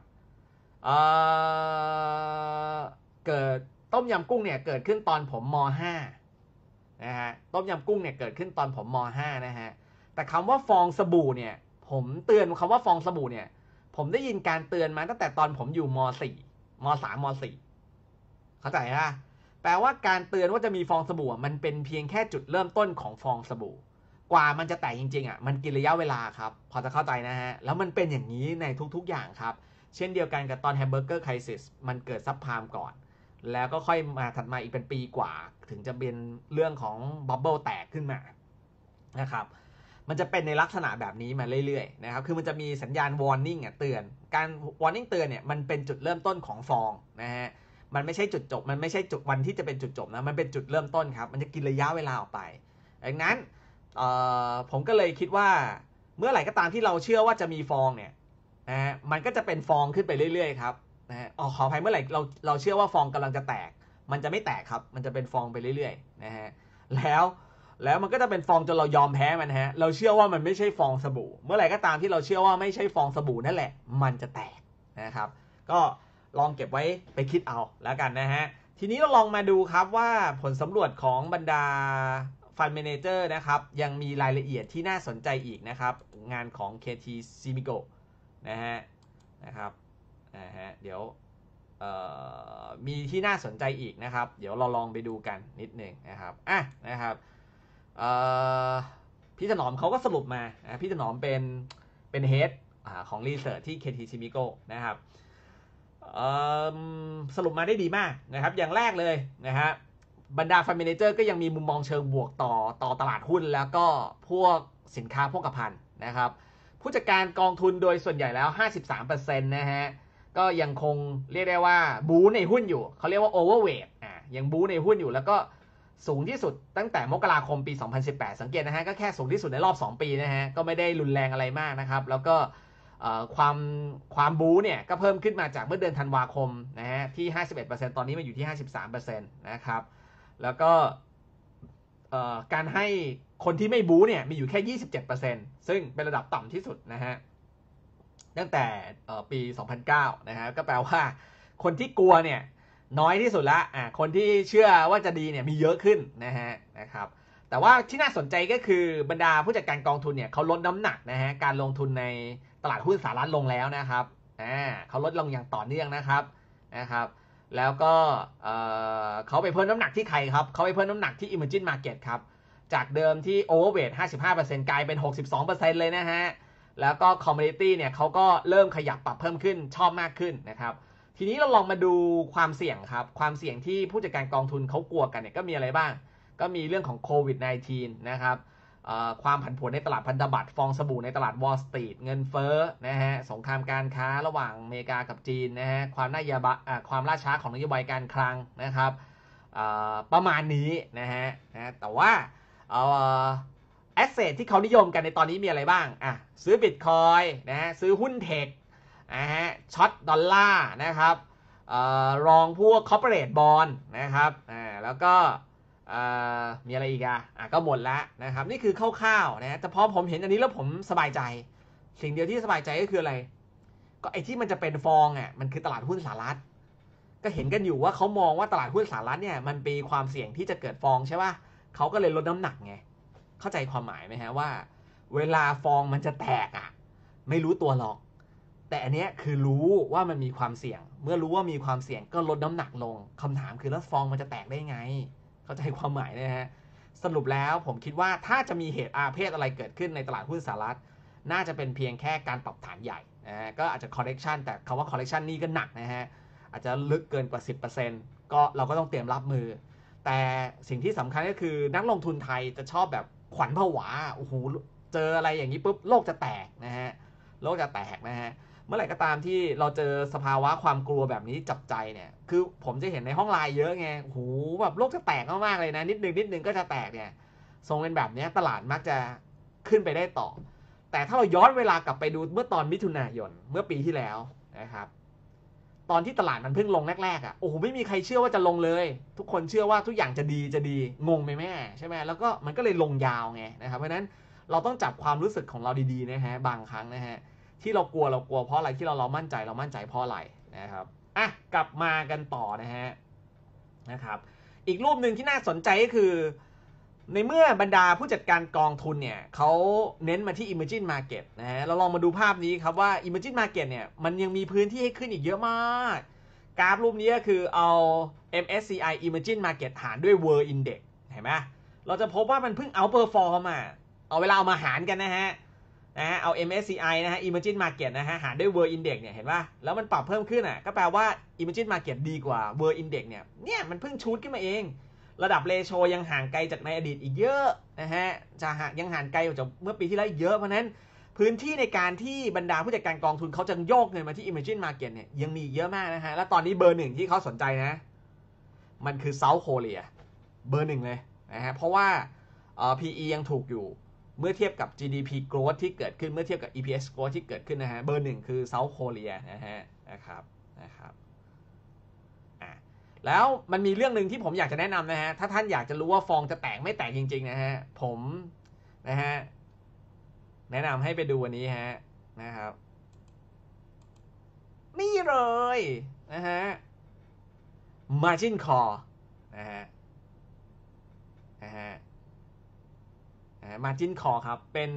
เกิดต้มยำกุ้งเนี่ยเกิดขึ้นตอนผมม.5 นะฮะต้มยำกุ้งเนี่ยเกิดขึ้นตอนผมม.5 นะฮะแต่คำว่าฟองสบู่เนี่ยผมเตือนคำว่าฟองสบู่เนี่ยผมได้ยินการเตือนมาตั้งแต่ตอนผมอยู่ม.4 ม.3 ม.4 เข้าใจป่ะแปลว่าการเตือนว่าจะมีฟองสบู่มันเป็นเพียงแค่จุดเริ่มต้นของฟองสบู่กว่ามันจะแตกจริงๆอ่ะมันกินระยะเวลาครับพอจะเข้าใจนะฮะแล้วมันเป็นอย่างนี้ในทุกๆอย่างครับเช่นเดียวกันกับตอนแฮมเบอร์เกอร์ไครซิสมันเกิดซับไพรม์ก่อนแล้วก็ค่อยมาถัดมาอีกเป็นปีกว่าถึงจะเป็นเรื่องของบับเบิลแตกขึ้นมานะครับมันจะเป็นในลักษณะแบบนี้มาเรื่อยๆนะครับคือมันจะมีสัญญาณ warning เตือนการ warning เตือนเนี่ยมันเป็นจุดเริ่มต้นของฟองนะฮะมันไม่ใช่จุดจบมันไม่ใช่จุดวันที่จะเป็นจุดจบนะมันเป็นจุดเริ่มต้นครับมันจะกินระยะเวลาออกไปดังนั้นผมก็เลยคิดว่าเมื่อไหร่ก็ตามที่เราเชื่อว่าจะมีฟองเนี่ยนะฮะมันก็จะเป็นฟองขึ้นไปเรื่อยๆครับนะฮะขออภัยเมื่อไหร่เราเชื่อว่าฟองกำลังจะแตกมันจะไม่แตกครับมันจะเป็นฟองไปเรื่อยๆนะฮะแล้วมันก็จะเป็นฟองจนเรายอมแพ้มันฮะเราเชื่อว่ามันไม่ใช่ฟองสบู่เมื่อไหร่ก็ตามที่เราเชื่อว่าไม่ใช่ฟองสบู่นั่นแหละมันจะแตกนะครับก็ลองเก็บไว้ไปคิดเอาแล้วกันนะฮะทีนี้เราลองมาดูครับว่าผลสำรวจของบรรดา Fund Manager นะครับยังมีรายละเอียดที่น่าสนใจอีกนะครับงานของ KT Simico นะครับเดี๋ยวมีที่น่าสนใจอีกนะครับเดี๋ยวเราลองไปดูกันนิดนึงนะครับนะครับพี่ถนอมเขาก็สรุปมาพี่ถนอมเป็นเฮดของรีเสิร์ชที่ KT Simico นะครับสรุปมาได้ดีมากนะครับอย่างแรกเลยนะฮะบรรดา Fund Manager ก็ยังมีมุมมองเชิงบวกต่อตลาดหุ้นแล้วก็พวกสินค้าโภคภัณฑ์นะครับผู้จัดการกองทุนโดยส่วนใหญ่แล้ว 53% นะฮะก็ยังคงเรียกได้ว่าบูในหุ้นอยู่เขาเรียกว่า overweight ยังบูในหุ้นอยู่แล้วก็สูงที่สุดตั้งแต่มกราคมปี 2018 สังเกตนะฮะก็แค่สูงที่สุดในรอบ 2 ปีนะฮะก็ไม่ได้รุนแรงอะไรมากนะครับแล้วก็ความบูเนี่ยก็เพิ่มขึ้นมาจากเมื่อเดือนธันวาคมนะฮะที่ 51% ตอนนี้มาอยู่ที่ 53% นะครับแล้วก็การให้คนที่ไม่บูเนี่ยมีอยู่แค่ 27% ซึ่งเป็นระดับต่ำที่สุดนะฮะตั้งแต่ปี 2009 นะฮะก็แปลว่าคนที่กลัวเนี่ยน้อยที่สุดละคนที่เชื่อว่าจะดีเนี่ยมีเยอะขึ้นนะครับแต่ว่าที่น่าสนใจก็คือบรรดาผู้จัดการกองทุนเนี่ยเขาลดน้ำหนักนะฮะการลงทุนในตลาดหุ้นสหรัฐลงแล้วนะครับเขาลดลงอย่างต่อเนื่องนะครับแล้วก็เขาไปเพิ่มน้ำหนักที่ใครครับเขาไปเพิ่มน้ำหนักที่ Emerging Market ครับจากเดิมที่ Overweight 55% กลายเป็น 62% เลยนะฮะแล้วก็ Commodity เนี่ยเขาก็เริ่มขยับปรับเพิ่มขึ้นชอบมากขึ้นนะครับทีนี้เราลองมาดูความเสี่ยงครับความเสี่ยงที่ผู้จัดการกองทุนเขากลัวกันเนี่ยก็มีอะไรบ้างก็มีเรื่องของโควิด -19 นะครับความผันผวนในตลาดพันธบัตรฟองสบู่ในตลาดวอลล์สตรีทเงินเฟ้อนะฮะสงครามการค้าระหว่างอเมริกากับจีนนะฮะความล่าช้าของนโยบายการคลังนะครับประมาณนี้นะฮะแต่ว่าแอสเซทที่เขานิยมกันในตอนนี้มีอะไรบ้างซื้อบิตคอยน์นะฮะซื้อหุ้นเทคช็อตดอลลาร์นะครับรองพวกคอร์ปอเรทบอนด์นะครับแล้วก็มีอะไรอีกก็หมดแล้วนะครับนี่คือคร่าวๆนะแต่พอผมเห็นอันนี้แล้วผมสบายใจสิ่งเดียวที่สบายใจก็คืออะไรก็ไอ้ที่มันจะเป็นฟองมันคือตลาดหุ้นสหรัฐก็เห็นกันอยู่ว่าเขามองว่าตลาดหุ้นสหรัฐเนี่ยมันมีความเสี่ยงที่จะเกิดฟองใช่ป่ะเขาก็เลยลดน้ำหนักไงเข้าใจความหมายไหมฮะว่าเวลาฟองมันจะแตกไม่รู้ตัวหรอกแต่อันเนี้ยคือรู้ว่ามันมีความเสี่ยงเมื่อรู้ว่ามีความเสี่ยงก็ลดน้ำหนักลงคำถามคือแล้วฟองมันจะแตกได้ไงเข้าใจความหมายนะฮะสรุปแล้วผมคิดว่าถ้าจะมีเหตุอาเพศอะไรเกิดขึ้นในตลาดหุ้นสหรัฐน่าจะเป็นเพียงแค่การปรับฐานใหญ่ก็อาจจะ correction แต่คำว่า correction นี่ก็หนักนะฮะอาจจะลึกเกินกว่า 10% ก็เราก็ต้องเตรียมรับมือแต่สิ่งที่สำคัญก็คือนักลงทุนไทยจะชอบแบบขวัญผวาโอ้โหเจออะไรอย่างนี้ปุ๊บโลกจะแตกนะฮะโลกจะแตกนะฮะเมื่อไหร่ก็ตามที่เราเจอสภาวะความกลัวแบบนี้จับใจเนี่ยคือผมจะเห็นในห้องไลน์เยอะไงโอ้โหแบบโลกจะแตกมากๆเลยนะนิดนึงก็จะแตกเนี่ยทรงเป็นแบบนี้ตลาดมักจะขึ้นไปได้ต่อแต่ถ้าเราย้อนเวลากลับไปดูเมื่อตอนมิถุนายนเมื่อปีที่แล้วนะครับตอนที่ตลาดมันเพิ่งลงแรกๆโอ้โหไม่มีใครเชื่อว่าจะลงเลยทุกคนเชื่อว่าทุกอย่างจะดีงงไหมแม่ใช่ไหมแล้วก็มันก็เลยลงยาวไงนะครับเพราะนั้นเราต้องจับความรู้สึกของเราดีๆนะฮะบางครั้งนะฮะที่เรากลัวเพราะอะไรที่เรามั่นใจเพราะอะไรนะครับกลับมากันต่อนะครับอีกรูปหนึ่งที่น่าสนใจก็คือในเมื่อบรรดาผู้จัดการกองทุนเนี่ยเขาเน้นมาที่ Emerging Market นะฮะเราลองมาดูภาพนี้ครับว่า Emerging Market เนี่ยมันยังมีพื้นที่ให้ขึ้นอีกเยอะมากกราฟรูปนี้ก็คือเอา MSCI Emerging Market หารด้วย World Index เห็นไหมเราจะพบว่ามันเพิ่ง outperform เอาเวลาเอามาหารกันนะฮะเอา MSCI นะฮะ Emerging Market นะฮะหารด้วย World Index เนี่ยเห็นป่ะแล้วมันปรับเพิ่มขึ้นก็แปลว่า Emerging Market ดีกว่า World Index เนี่ยมันเพิ่งชูดขึ้นมาเองระดับเรโชยังห่างไกลจากในอดีตอีกเยอะนะฮะยังห่างไกลจากเมื่อปีที่แล้วเยอะเพราะนั้นพื้นที่ในการที่บรรดาผู้จัดการกองทุนเขาจะโยกเงินมาที่ Emerging Market เนี่ยยังมีเยอะมากนะฮะแล้วตอนนี้เบอร์หนึ่งที่เขาสนใจนะมันคือ South Korea เบอร์หนึ่งเลยนะฮะเพราะว่าPE ยังถูกอยู่เมื่อเทียบกับ GDP growth ที่เกิดขึ้นเมื่อเทียบกับ EPS growth ที่เกิดขึ้นนะฮะเบอร์หนึ่งคือ South Korea นะครับแล้วมันมีเรื่องหนึ่งที่ผมอยากจะแนะนำนะฮะถ้าท่านอยากจะรู้ว่าฟองจะแตกไม่แตกจริงๆนะฮะผมนะฮะแนะนำให้ไปดูอันนี้นะครับนี่เลยนะฮะ margin call นะฮะ Margin Call ครับ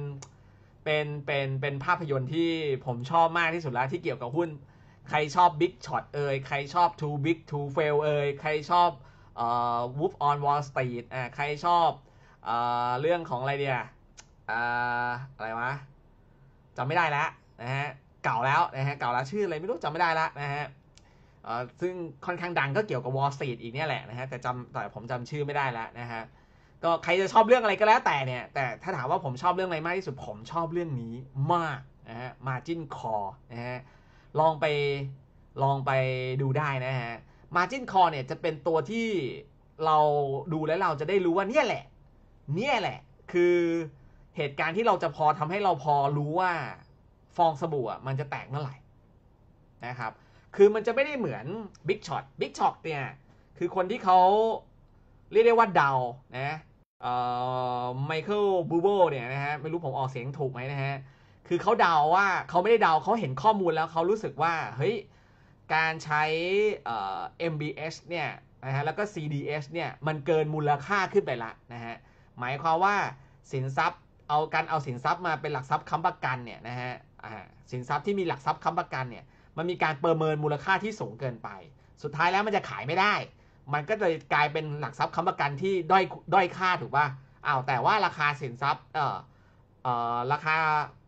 เป็นภาพยนตร์ที่ผมชอบมากที่สุดแล้วที่เกี่ยวกับหุ้นใครชอบ Big Shot ใครชอบ Too Big to Fail ใครชอบWolf on Wall Street ใครชอบเรื่องของอะไรเดียอะไรวะจำไม่ได้แล้วนะฮะเก่าแล้วนะฮะเก่าแล้วชื่ออะไรไม่รู้จำไม่ได้แล้วนะฮะซึ่งค่อนข้างดังก็เกี่ยวกับ Wall Street อีกเนี่ยแหละนะฮะแต่ผมจำชื่อไม่ได้แล้วนะฮะก็ใครจะชอบเรื่องอะไรก็แล้วแต่เนี่ยแต่ถ้าถามว่าผมชอบเรื่องอะไรมากที่สุดผมชอบเรื่องนี้มากนะฮะ Margin Call นะฮะลองไปดูได้นะฮะ Margin Call เนี่ยจะเป็นตัวที่เราดูแล้วเราจะได้รู้ว่าเนี่ยแหละคือเหตุการณ์ที่เราจะพอทำให้เราพอรู้ว่าฟองสบู่มันจะแตกเมื่อไหร่นะครับคือมันจะไม่ได้เหมือน Big Shot เนี่ยคือคนที่เขาเรียกได้ว่าเดานะไมเคิลบูโบเนี่ยนะฮะไม่รู้ผมออกเสียงถูกไหมนะฮะคือเขาเดาว่าเขาไม่ได้เดาเขาเห็นข้อมูลแล้วเขารู้สึกว่าเฮ้ยการใช้MBS เนี่ยนะฮะแล้วก็ CDS เนี่ยมันเกินมูลค่าขึ้นไปละนะฮะหมายความว่าสินทรัพย์เอาสินทรัพย์มาเป็นหลักทรัพย์ค้ำประกันเนี่ยนะฮะสินทรัพย์ที่มีหลักทรัพย์ค้ำประกันเนี่ยมันมีการประเมินมูลค่าที่สูงเกินไปสุดท้ายแล้วมันจะขายไม่ได้มันก็เลยกลายเป็นหลักทรัพย์ค้ำประกันที่ด้อยค่าถูกป่ะแต่ว่าราคาสินทรัพย์ราคา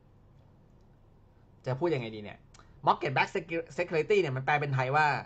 จะพูดยังไงดีเนี่ย Mortgage Backed Security เนี่ยมันแปลเป็นไทยว่า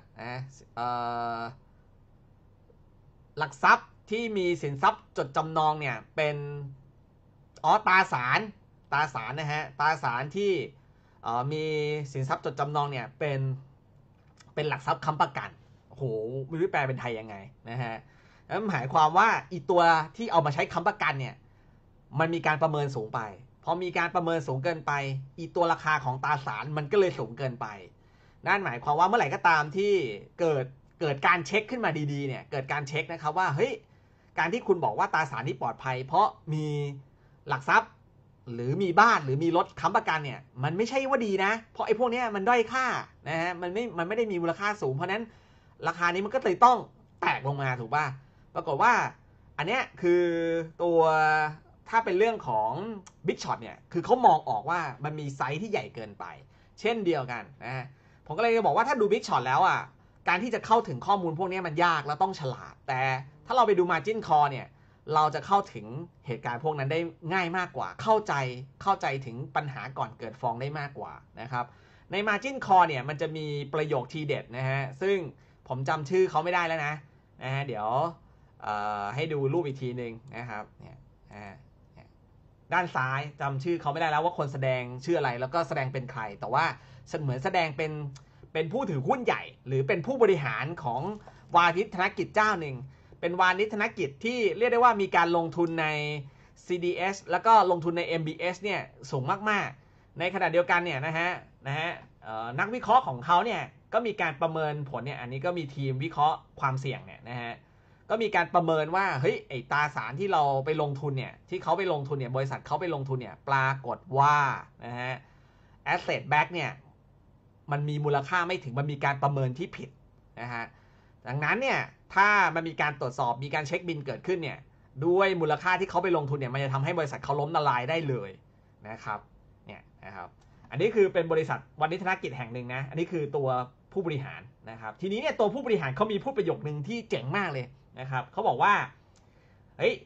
หลักทรัพย์ที่มีสินทรัพย์จดจำนองเนี่ยเป็นตราสารนะฮะตราสารที่มีสินทรัพย์จดจำนองเนี่ยเป็นหลักทรัพย์ค้ำประกันโอ้โหไม่รู้แปลเป็นไทยยังไงนะฮะนั่นหมายความว่าอีตัวที่เอามาใช้ค้ำประกันเนี่ยมันมีการประเมินสูงไปพอมีการประเมินสูงเกินไปอีตัวราคาของตราสารมันก็เลยสูงเกินไปนั่นหมายความว่าเมื่อไหร่ก็ตามที่เกิดการเช็คขึ้นมาดีๆเนี่ยเกิดการเช็คนะครับว่าเฮ้ยการที่คุณบอกว่าตราสารที่ปลอดภัยเพราะมีหลักทรัพย์หรือมีบ้านหรือมีรถค้ำประกันเนี่ยมันไม่ใช่ว่าดีนะเพราะไอ้พวกนี้มันด้อยค่านะฮะมันไม่ได้มีมูลค่าสูงเพราะนั้นราคานี้มันก็เลยต้องแตกลงมาถูกป่ะปรากฏว่าอันเนี้ยคือตัวถ้าเป็นเรื่องของ Big Shot เนี่ยคือเขามองออกว่ามันมีไซส์ที่ใหญ่เกินไปเช่นเดียวกันนะฮะผมก็เลยจะบอกว่าถ้าดู Big Shot แล้วการที่จะเข้าถึงข้อมูลพวกนี้มันยากแล้วต้องฉลาดแต่ถ้าเราไปดู Margin Call เนี่ยเราจะเข้าถึงเหตุการณ์พวกนั้นได้ง่ายมากกว่าเข้าใจถึงปัญหาก่อนเกิดฟองได้มากกว่านะครับใน Margin Call เนี่ยมันจะมีประโยคทีเด็ดนะฮะซึ่งผมจำชื่อเขาไม่ได้แล้วนะฮะเดี๋ยวให้ดูรูปอีกทีนึงนะครับเนี่ยด้านซ้ายจำชื่อเขาไม่ได้แล้วว่าคนแสดงชื่ออะไรแล้วก็แสดงเป็นใครแต่ว่าเหมือนแสดงเป็นผู้ถือหุ้นใหญ่หรือเป็นผู้บริหารของวานิชธนกิจเจ้าหนึ่งเป็นวานิชธนกิจที่เรียกได้ว่ามีการลงทุนใน CDS แล้วก็ลงทุนใน MBS เนี่ยสูงมากๆในขณะเดียวกันเนี่ยนะฮะนักวิเคราะห์ของเขาเนี่ยก็มีการประเมินผลเนี่ยอันนี้ก็มีทีมวิเคราะห์ความเสี่ยงเนี่ยนะฮะก็มีการประเมินว่าเฮ้ยไอ้ตราสารที่เราไปลงทุนเนี่ยที่เขาไปลงทุนเนี่ยบริษัทเขาไปลงทุนเนี่ยปรากฏว่านะฮะ asset back เนี่ยมันมีมูลค่าไม่ถึงมันมีการประเมินที่ผิดนะฮะดังนั้นเนี่ยถ้ามันมีการตรวจสอบมีการเช็คบินเกิดขึ้นเนี่ยด้วยมูลค่าที่เขาไปลงทุนเนี่ยมันจะทำให้บริษัทเขาล้มละลายได้เลยนะครับเนี่ยนะครับอันนี้คือเป็นบริษัทวานิชธนกิจแห่งหนึ่งนะอันนี้คือตัวผู้บริหารนะครับทีนี้เนี่ยตัวผู้บริหารเขามีพูดประโยคนึงที่เจ๋งมากเลยนะครับเขาบอกว่าเฮ้ย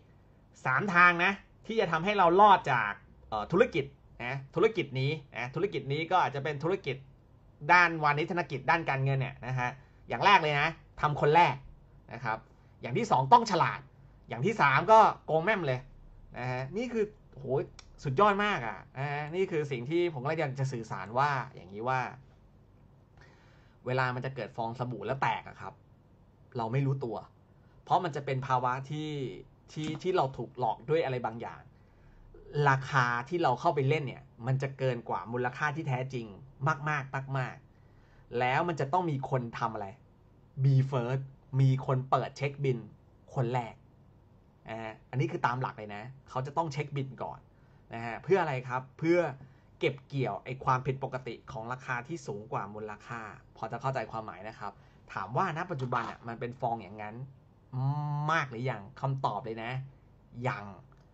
3 ทางนะที่จะทำให้เรารอดจากธุรกิจธุรกิจนี้ก็อาจจะเป็นธุรกิจด้านวานิชธนกิจด้านการเงินเนี่ยนะฮะอย่างแรกเลยนะทำคนแรกนะครับอย่างที่2ต้องฉลาดอย่างที่3ก็โกงแม่มเลยนะฮะนี่คือโหสุดยอดมากนี่คือสิ่งที่ผมก็อยากจะสื่อสารว่าอย่างนี้ว่าเวลามันจะเกิดฟองสบู่แล้วแตกครับเราไม่รู้ตัวเพราะมันจะเป็นภาวะที่เราถูกหลอกด้วยอะไรบางอย่างราคาที่เราเข้าไปเล่นเนี่ยมันจะเกินกว่ามูลค่าที่แท้จริงมากแล้วมันจะต้องมีคนทำอะไร B first มีคนเปิดเช็คบินคนแรกอันนี้คือตามหลักเลยนะเขาจะต้องเช็คบินก่อนนะฮะเพื่ออะไรครับเพื่อเก็บเกี่ยวไอ้ความผิดปกติของราคาที่สูงกว่ามูลค่าพอจะเข้าใจความหมายนะครับถามว่าณปัจจุบันมันเป็นฟองอย่างนั้นมากหรือยังคำตอบเลยนะยัง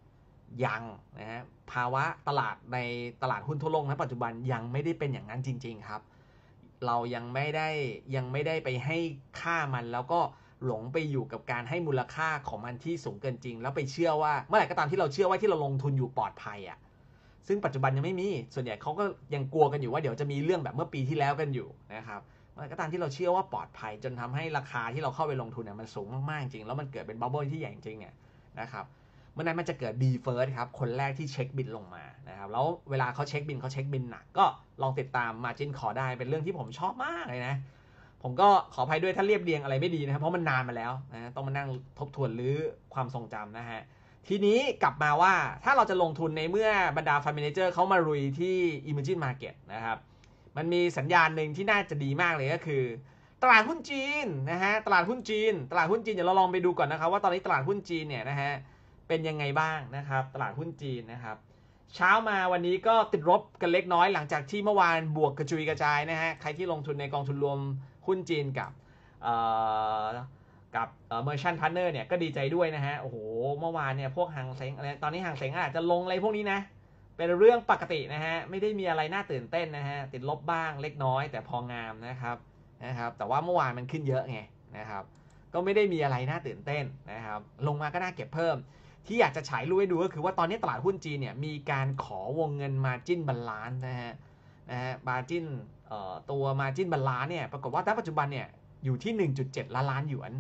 ยังนะฮะภาวะตลาดในตลาดหุ้นทั่วโลกณปัจจุบันยังไม่ได้เป็นอย่างนั้นจริงๆครับเรายังไม่ได้ไปให้ค่ามันแล้วก็หลงไปอยู่กับการให้มูลค่าของมันที่สูงเกินจริงแล้วไปเชื่อว่าเมื่อไหร่ก็ตามที่เราเชื่อว่าที่เราลงทุนอยู่ปลอดภัยอ่ะซึ่งปัจจุบันยังไม่มีส่วนใหญ่เขาก็ยังกลัวกันอยู่ว่าเดี๋ยวจะมีเรื่องแบบเมื่อปีที่แล้วกันอยู่นะครับเมื่อไหร่ก็ตามที่เราเชื่อว่าปลอดภัยจนทำให้ราคาที่เราเข้าไปลงทุนเนี่ยมันสูงมากๆจริงแล้วมันเกิดเป็นบับเบิ้ลที่ใหญ่จริงเนี่ยนะครับเมื่อนั้นมันจะเกิด B first ครับคนแรกที่เช็คบินลงมานะครับแล้วเวลาเขาเช็คบินหนักก็ลองติดตาม Margin Call ได้เป็นเรื่องที่ผมชอบมากเลยนะผมก็ขออภัยด้วยถ้าเรียบเรียงอะไรไม่ดีนะครับเพราะมันนานมาแล้วนะต้องมานั่งทบทวนหรือความทรงจำนะฮะทีนี้กลับมาว่าถ้าเราจะลงทุนในเมื่อบรรดา Fund Manager เขามาลุยที่ Emerging Market นะครับมันมีสัญญาณหนึ่งที่น่าจะดีมากเลยก็คือตลาดหุ้นจีนนะฮะตลาดหุ้นจีนเดี๋ยวเราลองไปดูก่อนนะครับว่าตอนนี้ตลาดหุ้นจีนเนี่ยนะฮะเป็นยังไงบ้างนะครับตลาดหุ้นจีนนะครับเช้ามาวันนี้ก็ติดลบกันเล็กน้อยหลังจากที่เมื่อวานบวกกระจุยกระจายนะฮะใครที่ลงทุนในกองทุนรวมหุ้นจีนกับMerchant Partner เนี่ยก็ดีใจด้วยนะฮะโอ้โหเมื่อวานเนี่ยพวกหางเส็งอะไรตอนนี้หางเส็งอาจจะลงอะไรพวกนี้นะเป็นเรื่องปกตินะฮะไม่ได้มีอะไรน่าตื่นเต้นนะฮะติดลบบ้างเล็กน้อยแต่พองามนะครับแต่ว่าเมื่อวานมันขึ้นเยอะไงนะครับก็ไม่ได้มีอะไรน่าตื่นเต้นนะครับลงมาก็น่าเก็บเพิ่มที่อยากจะฉายรูปให้ดูก็คือว่าตอนนี้ตลาดหุ้นจีนเนี่ยมีการขอวงเงิน Margin Balance นะฮะMargin ตัว Margin Balance เนี่ยปรากฏว่าณปัจจุบันเนี่ยอยู่ที่ 1.7 ล้านหยวน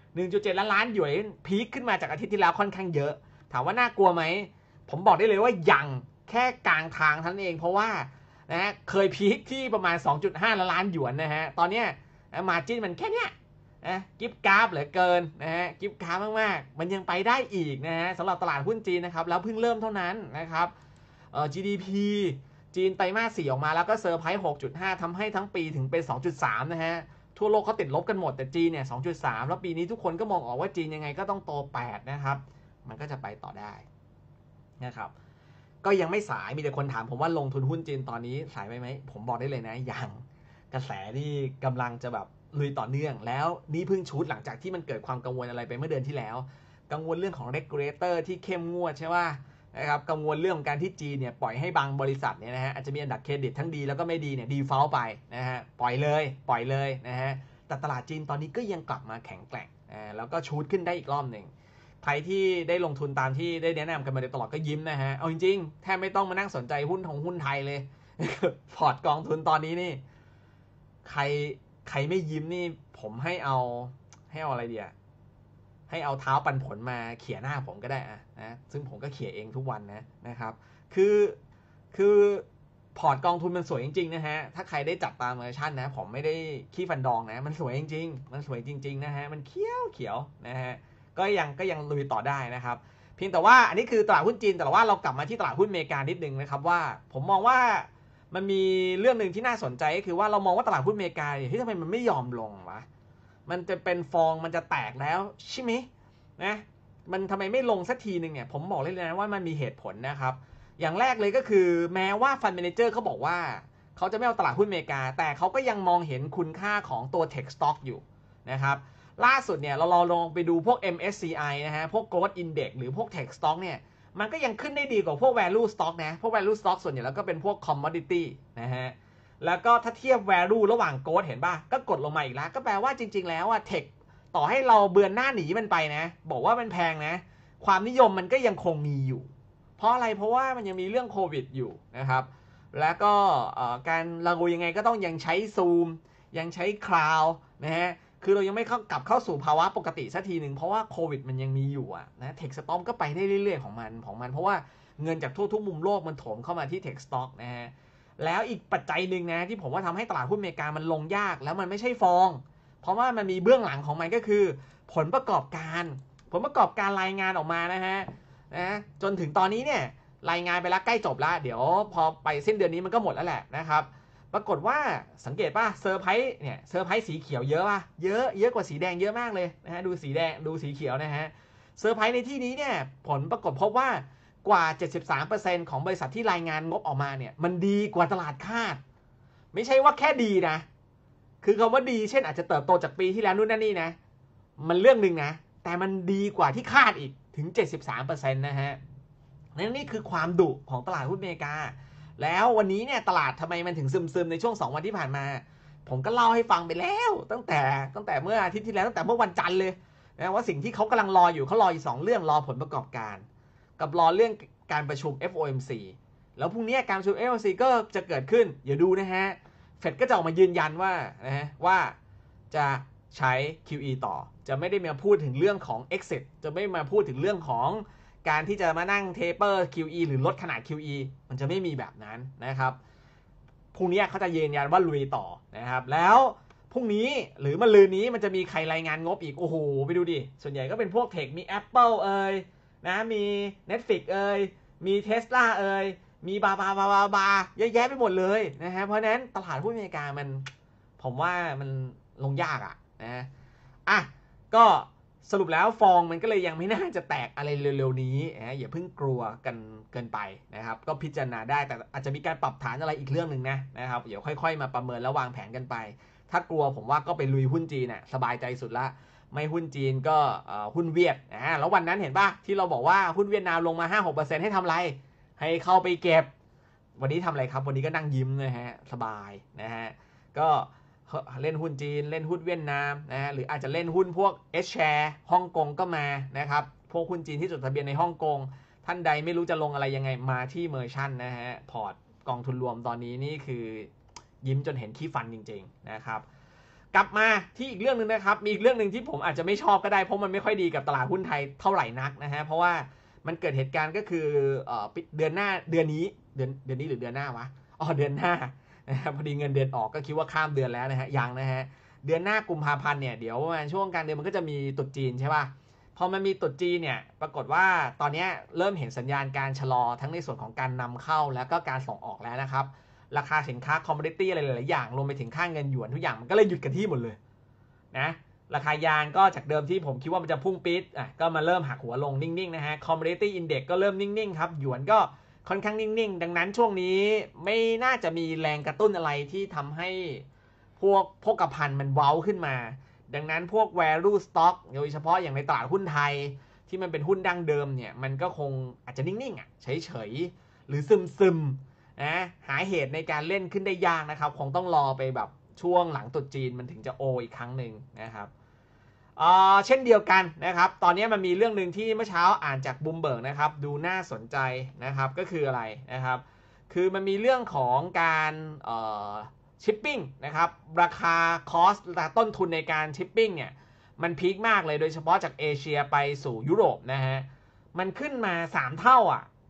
1.7 ล้านหยวนพีคขึ้นมาจากอาทิตย์ที่แล้วค่อนข้างเยอะถามว่าน่ากลัวไหมผมบอกได้เลยว่ายังแค่กลางทางเท่านั้นเองเพราะว่านะฮะเคยพีคที่ประมาณ 2.5 ล้านหยวนนะฮะตอนเนี้ยมาร์จิ้นมันแค่เนี้ยนะกิฟต์กราฟเหลือเกินนะฮะกิฟต์กราฟมากๆมันยังไปได้อีกนะฮะสำหรับตลาดหุ้นจีนนะครับแล้วเพิ่งเริ่มเท่านั้นนะครับGDP จีนไตรมาส 4ออกมาแล้วก็เซอร์ไพรส์ 6.5 ทำให้ทั้งปีถึงเป็น 2.3 นะฮะทั่วโลกเขาติดลบกันหมดแต่จีนเนี่ย 2.3 แล้วปีนี้ทุกคนก็มองออกว่าจีนยังไงก็ต้องโต 8 นะครับมันก็จะไปต่อได้นะครับก็ยังไม่สายมีแต่คนถามผมว่าลงทุนหุ้นจีนตอนนี้สายไปไหมผมบอกได้เลยนะยังกระแสที่กำลังจะแบบลุยต่อเนื่องแล้วนี่เพิ่งชุดหลังจากที่มันเกิดความกังวลอะไรไปเมื่อเดือนที่แล้วกังวลเรื่องของ regulator ที่เข้มงวดใช่ป่ะนะครับกังวลเรื่องของการที่จีนเนี่ยปล่อยให้บางบริษัทเนี่ยนะฮะอาจจะมีอันดับเครดิตทั้งดีแล้วก็ไม่ดีเนี่ยdefault ไปนะฮะปล่อยเลยนะฮะแต่ตลาดจีนตอนนี้ก็ยังกลับมาแข็งแกร่งแล้วก็ชูดขึ้นได้อีกรอบหนึ่งใครที่ได้ลงทุนตามที่ได้แนะนำกันมาโดยตลอดก็ยิ้มนะฮะเอาจริงๆแทบไม่ต้องมานั่งสนใจหุ้นไทยเลยพอร์ตกองทุนตอนนี้นี่ใครไม่ยิ้มนี่ผมให้เอาอะไรเดียให้เอาเท้าปันผลมาเขี่ยหน้าผมก็ได้นะซึ่งผมก็เขี่ยเองทุกวันนะครับคือพอร์ตกองทุนมันสวยจริงๆนะฮะถ้าใครได้จับตามเวอร์ชันนะผมไม่ได้ขี้ฟันดองนะมันสวยจริงๆนะฮะมันเขียวนะฮะก็ยังลุยต่อได้นะครับเพียงแต่ว่าอันนี้คือตลาดหุ้นจีนแต่ว่าเรากลับมาที่ตลาดหุ้นอเมริกานิดนึงนะครับว่าผมมองว่ามันมีเรื่องนึงที่น่าสนใจก็คือว่าเรามองว่าตลาดหุ้นอเมริกาที่ทำไมมันไม่ยอมลงวะมันจะเป็นฟองมันจะแตกแล้วใช่ไหมนะมันทำไมไม่ลงสักทีนึงเนี่ยผมบอกเลยนะว่ามันมีเหตุผลนะครับอย่างแรกเลยก็คือแม้ว่าฟันเมเนเจอร์เขาบอกว่าเขาจะไม่เอาตลาดหุ้นอเมริกาแต่เขาก็ยังมองเห็นคุณค่าของตัว Tech Stock อยู่นะครับล่าสุดเนี่ยเราลองไปดูพวก MSCI นะฮะพวก Growth Index หรือพวก Tech Stock เนี่ยมันก็ยังขึ้นได้ดีกว่าพวก Value Stock นะพวก Value Stock ส่วนใหญ่แล้วก็เป็นพวก Commodity นะฮะแล้วก็ถ้าเทียบ value ระหว่าง growth เห็นป่ะก็กดลงมาอีกแล้วก็แปลว่าจริงๆแล้วอะ tech ต่อให้เราเบือนหน้าหนีมันไปนะบอกว่ามันแพงนะความนิยมมันก็ยังคงมีอยู่เพราะอะไรเพราะว่ามันยังมีเรื่องโควิดอยู่นะครับแล้วก็การเรายังไงก็ต้องยังใช้ซูมยังใช้คลาวด์นะฮะคือเรายังไม่กลับเข้าสู่ภาวะปกติสักทีหนึ่งเพราะว่าโควิดมันยังมีอยู่อะนะ tech stock ก็ไปได้เรื่อยๆของมันเพราะว่าเงินจากทั่วทุกมุมโลกมันโถมเข้ามาที่ tech stock นะฮะแล้วอีกปัจจัยหนึ่งนะที่ผมว่าทำให้ตลาดหุ้นอเมริกามันลงยากแล้วมันไม่ใช่ฟองเพราะว่ามันมีเบื้องหลังของมันก็คือผลประกอบการรายงานออกมานะจนถึงตอนนี้เนี่ยรายงานไปแล้วใกล้จบแล้วเดี๋ยวพอไปสิ้นเดือนนี้มันก็หมดแล้วแหละนะครับปรากฏว่าสังเกตป่ะเซอร์ไพรส์สีเขียวเยอะป่ะเยอะกว่าสีแดงเยอะมากเลยนะฮะดูสีแดงดูสีเขียวนะฮะเซอร์ไพรส์ในที่นี้เนี่ยผลปรากฏพบว่ากว่า 73% ของบริษัทที่รายงานงบออกมาเนี่ยมันดีกว่าตลาดคาดไม่ใช่ว่าแค่ดีนะคือคำว่าดีเช่นอาจจะเติบโตจากปีที่แล้วนู่นนั่นนี่นะมันเรื่องนึงนะแต่มันดีกว่าที่คาดอีกถึง 73% นะฮะนี่คือความดุของตลาดหุ้นอเมริกาแล้ววันนี้เนี่ยตลาดทำไมมันถึงซึมในช่วง2 วันที่ผ่านมาผมก็เล่าให้ฟังไปแล้วตั้งแต่เมื่ออาทิตย์ที่แล้วตั้งแต่เมื่อวันจันทร์เลยนะว่าสิ่งที่เขากำลังรออยู่เขารออยู่2 เรื่องรอผลประกอบการกับรอเรื่องการประชุม FOMC แล้วพรุ่งนี้การประชุม FOMC ก็จะเกิดขึ้นอย่าดูนะฮะเฟดก็จะออกมายืนยันว่าจะใช้ QE ต่อจะไม่ได้มาพูดถึงเรื่องของ exit จะไม่มาพูดถึงเรื่องของการที่จะมานั่ง taper QE หรือลดขนาด QE มันจะไม่มีแบบนั้นนะครับพรุ่งนี้เขาจะยืนยันว่าลุยต่อนะครับแล้วพรุ่งนี้หรือมะรืนนี้มันจะมีใครรายงานงบอีกโอ้โหไปดูดิส่วนใหญ่ก็เป็นพวกเทคมี Apple นะมี Netflix มี Tesla มีบาเยอะแยะไปหมดเลยนะฮะเพราะนั้นตลาดหุ้นอเมริกามันผมว่ามันลงยากนะก็สรุปแล้วฟองมันก็เลยยังไม่น่าจะแตกอะไรเร็วๆนี้อย่าเพิ่งกลัวกันเกินไปนะครับก็พิจารณาได้แต่อาจจะมีการปรับฐานอะไรอีกเรื่องหนึ่งนะครับเดี๋ยวค่อยๆมาประเมินแล้ววางแผนกันไปถ้ากลัวผมว่าก็ไปลุยหุ้นจีนสบายใจสุดละไม่หุ้นจีนก็หุ้นเวียดแล้ววันนั้นเห็นป่ะที่เราบอกว่าหุ้นเวียดนามลงมา 5-6% ให้ทำไรให้เข้าไปเก็บวันนี้ทำอะไรครับวันนี้ก็นั่งยิ้มนะฮะสบายนะฮะก็เล่นหุ้นจีนเล่นหุ้นเวียดนามหรืออาจจะเล่นหุ้นพวก H-share ฮ่องกงก็มานะครับพวกหุ้นจีนที่จดทะเบียนในฮ่องกงท่านใดไม่รู้จะลงอะไรยังไงมาที่เมอร์ชั่นนะฮะพอร์ตกองทุนรวมตอนนี้นี่คือยิ้มจนเห็นขี้ฟันจริงๆนะครับกลับมาที่อีกเรื่องนึงนะครับมีอีกเรื่องนึงที่ผมอาจจะไม่ชอบก็ได้เพราะมันไม่ค่อยดีกับตลาดหุ้นไทยเท่าไหร่นักนะฮะเพราะว่ามันเกิดเหตุการณ์ก็คือเดือนนี้หรือเดือนหน้าวะเดือนหน้านะครับพอดีเงินเดือนออกก็คิดว่าข้ามเดือนแล้วนะฮะยังนะฮะเดือนหน้ากุมภาพันธ์เนี่ยเดี๋ยวประมาณช่วงกลางเดือนมันก็จะมีตรุษจีนใช่ป่ะพอมันมีตรุษจีนเนี่ยปรากฏว่าตอนนี้เริ่มเห็นสัญญาณการชะลอทั้งในส่วนของการนำเข้าแล้วก็การส่งออกแล้วนะครับราคาสินค้าคอมมอดิตี้อะไรหลายๆอย่างรวมไปถึงค่าเงินหยวนทุกอย่างมันก็เลยหยุดกันที่หมดเลยนะราคายางก็จากเดิมที่ผมคิดว่ามันจะพุ่งปี๊ดก็มาเริ่มหักหัวลงนิ่งๆนะฮะ Commodity Index ก็เริ่มนิ่งๆครับหยวนก็ค่อนข้างนิ่งๆดังนั้นช่วงนี้ไม่น่าจะมีแรงกระตุ้นอะไรที่ทำให้พวกโภคภัณฑ์มันเว้าขึ้นมาดังนั้นพวก value stock โดยเฉพาะอย่างในตลาดหุ้นไทยที่มันเป็นหุ้นดั้งเดิมเนี่ยมันก็คงอาจจะนิ่งๆเฉยๆหรือซึมๆนะหาเหตุในการเล่นขึ้นได้ยากนะครับคงต้องรอไปแบบช่วงหลังตรุษจีนมันถึงจะโออีกครั้งหนึ่งนะครับเช่นเดียวกันนะครับตอนนี้มันมีเรื่องหนึ่งที่เมื่อเช้าอ่านจากบูมเบิร์กนะครับดูน่าสนใจนะครับก็คืออะไรนะครับคือมันมีเรื่องของการชิปปิ้งนะครับราคาคอสต้นทุนในการชิปปิ้งเนี่ยมันพีคมากเลยโดยเฉพาะจากเอเชียไปสู่ยุโรปนะฮะมันขึ้นมา3 เท่า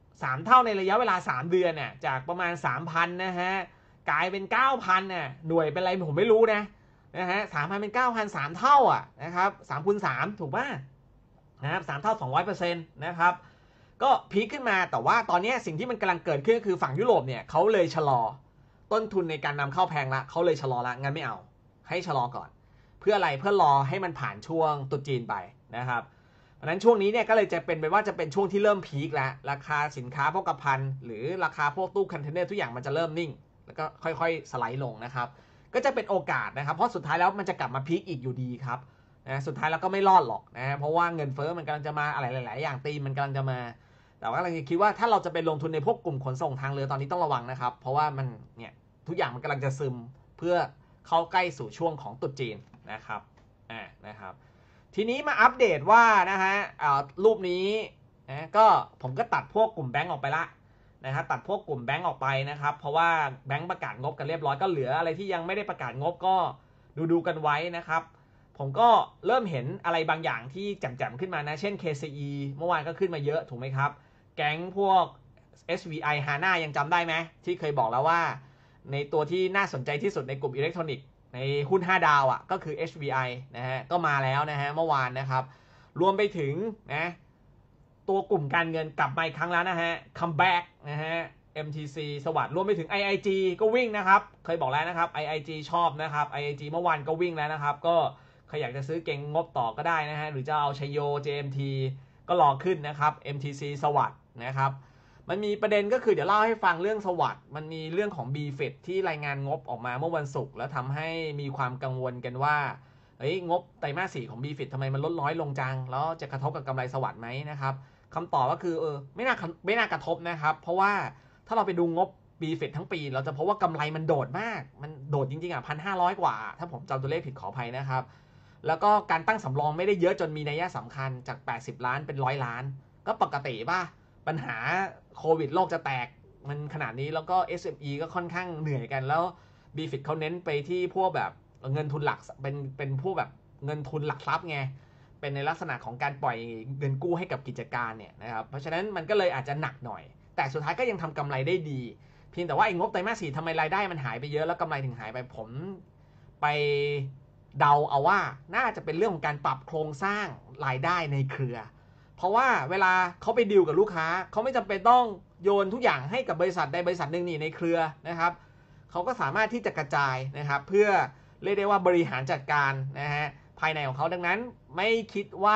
3 เท่าในระยะเวลา3 เดือนเนี่ยจากประมาณ 3,000 นะฮะกลายเป็น 9,000 น่ะหน่วยเป็นอะไรผมไม่รู้นะฮะ 3,000 เป็น 9,000 3 เท่านะครับ3 คูณ 3ถูกป่ะนะครับ3 เท่า 200% นะครับก็พีคขึ้นมาแต่ว่าตอนนี้สิ่งที่มันกำลังเกิดขึ้นก็คือฝั่งยุโรปเนี่ยเขาเลยชะลอต้นทุนในการนำเข้าแพงละเขาเลยชะลอละงั้นไม่เอาให้ชะลอก่อนเพื่ออะไรเพื่อรอให้มันผ่านช่วงตรุษจีนไปนะครับเพราะนั้นช่วงนี้เนี่ยก็เลยจะเป็นไปว่าจะเป็นช่วงที่เริ่มพีคแล้วราคาสินค้าโภคภัณฑ์หรือราคาพวกตู้คอนเทนเนอร์ทุกอย่างมันจะเริ่มนิ่งแล้วก็ค่อยๆสไลด์ลงนะครับก็จะเป็นโอกาสนะครับเพราะสุดท้ายแล้วมันจะกลับมาพีคอีกอยู่ดีครับนะสุดท้ายแล้วก็ไม่รอดหรอกนะเพราะว่าเงินเฟ้อมันกำลังจะมาอะไรหลายๆอย่างตีมันกำลังจะมาแต่ว่ากำลังจะคิดว่าถ้าเราจะไปลงทุนในพวกกลุ่มขนส่งทางเรือตอนนี้ต้องระวังนะครับเพราะว่ามันเนี่ยทุกอย่างมันกำลังจะซึมเพื่อเข้าใกล้สู่ช่วงของตรุษจีนนะครับนะครับทีนี้มาอัปเดตว่านะฮะรูปนี้นะก็ผมก็ตัดพวกกลุ่มแบงก์ออกไปละนะครับตัดพวกกลุ่มแบงก์ออกไปนะครับเพราะว่าแบงก์ประกาศงบกันเรียบร้อยก็เหลืออะไรที่ยังไม่ได้ประกาศงบก็ดูกันไว้นะครับผมก็เริ่มเห็นอะไรบางอย่างที่แจ่มๆขึ้นมานะเช่น KCE เมื่อวานก็ขึ้นมาเยอะถูกไหมครับแก๊งพวก SVI HANA ยังจำได้ไหมที่เคยบอกแล้วว่าในตัวที่น่าสนใจที่สุดในกลุ่มอิเล็กทรอนิกส์ในหุ้น5 ดาวก็คือ HVI นะฮะก็มาแล้วนะฮะเมื่อวานนะครับรวมไปถึงนะตัวกลุ่มการเงินกลับมาอีกครั้งแล้วนะฮะ comeback นะฮะ MTC สวัสดิ์รวมไปถึง IIG ก็วิ่งนะครับเคยบอกแล้วนะครับ IIG ชอบนะครับ IIG เมื่อวานก็วิ่งแล้วนะครับก็ใครอยากจะซื้อเก่งงบต่อก็ได้นะฮะหรือจะเอาชัยโย JMT ก็รอขึ้นนะครับ MTC สวัสดิ์นะครับมันมีประเด็นก็คือเดี๋ยวเล่าให้ฟังเรื่องสวัสดิ์มันมีเรื่องของ BFED ที่รายงานงบออกมาเมื่อวันศุกร์แล้วทำให้มีความกังวลกันว่างบไตรมาส 4ของ BFED ทำไมมันลดน้อยลงจังแล้วจะกระทบกับกำไรสวัสดิ์ไหมนะครับคำตอบก็คือไม่น่ากระทบนะครับเพราะว่าถ้าเราไปดูงบBFITทั้งปีเราจะพบว่ากำไรมันโดดมากมันโดดจริงๆ1,500 กว่าถ้าผมจำตัวเลขผิดขออภัยนะครับแล้วก็การตั้งสำรองไม่ได้เยอะจนมีนัยสำคัญจาก80 ล้านเป็น100 ล้านก็ปกติป่ะปัญหาโควิดโลกจะแตกมันขนาดนี้แล้วก็ SME ก็ค่อนข้างเหนื่อยกันแล้วBFITเขาเน้นไปที่พวกแบบเงินทุนหลักเป็นพวกแบบเงินทุนหลักทรัพย์ไงเป็นในลักษณะของการปล่อยเงินกู้ให้กับกิจการเนี่ยนะครับเพราะฉะนั้นมันก็เลยอาจจะหนักหน่อยแต่สุดท้ายก็ยังทำกำไรได้ดีเพียงแต่ว่าไอ้งบไตรมาส 4ทำไมรายได้มันหายไปเยอะแล้วกำไรถึงหายไปผมไปเดาเอาว่าน่าจะเป็นเรื่องของการปรับโครงสร้างรายได้ในเครือเพราะว่าเวลาเขาไปดีลกับลูกค้าเขาไม่จำเป็นต้องโยนทุกอย่างให้กับบริษัทใดบริษัทหนึ่งนี่ในเครือนะครับเขาก็สามารถที่จะกระจายนะครับเพื่อเรียกได้ว่าบริหารจัดการนะฮะภายในของเขาดังนั้นไม่คิดว่า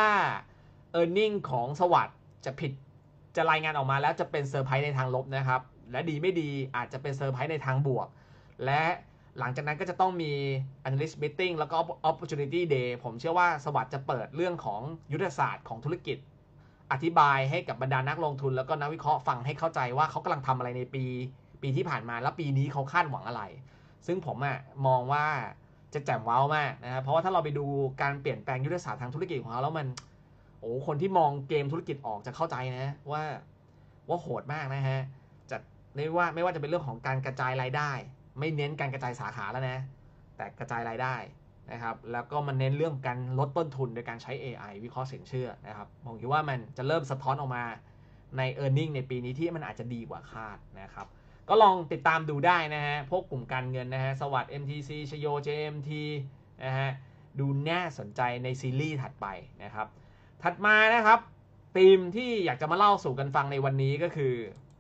earning ของสวัสด์จะรายงานออกมาแล้วจะเป็นเซอร์ไพรส์ในทางลบนะครับและดีไม่ดีอาจจะเป็นเซอร์ไพรส์ในทางบวกและหลังจากนั้นก็จะต้องมี analyst meeting แล้วก็ opportunity day ผมเชื่อว่าสวัสด์จะเปิดเรื่องของยุทธศาสตร์ของธุรกิจอธิบายให้กับบรรดานักลงทุนแล้วก็นักวิเคราะห์ฟังให้เข้าใจว่าเขากำลังทำอะไรในปีที่ผ่านมาแล้วปีนี้เขาคาดหวังอะไรซึ่งผมมองว่าจะแจ่มว้าวมากนะครับเพราะว่าถ้าเราไปดูการเปลี่ยนแปลงยุทธศาสตร์ทางธุรกิจของเขาแล้วมันคนที่มองเกมธุรกิจออกจะเข้าใจนะว่าโหดมากนะฮะจะไม่ว่าจะเป็นเรื่องของการกระจายรายได้ไม่เน้นการกระจายสาขาแล้วนะแต่กระจายรายได้นะครับแล้วก็มันเน้นเรื่องการลดต้นทุนโดยการใช้ AI วิเคราะห์สินเชื่อนะครับผมคิดว่ามันจะเริ่มสะท้อนออกมาใน earning ในปีนี้ที่มันอาจจะดีกว่าคาดนะครับก็ลองติดตามดูได้นะฮะพวกกลุ่มการเงินนะฮะสวัสด์ MTC ชโย JMT นะฮะดูน่าสนใจในซีรีส์ถัดไปนะครับถัดมานะครับธีมที่อยากจะมาเล่าสู่กันฟังในวันนี้ก็คือ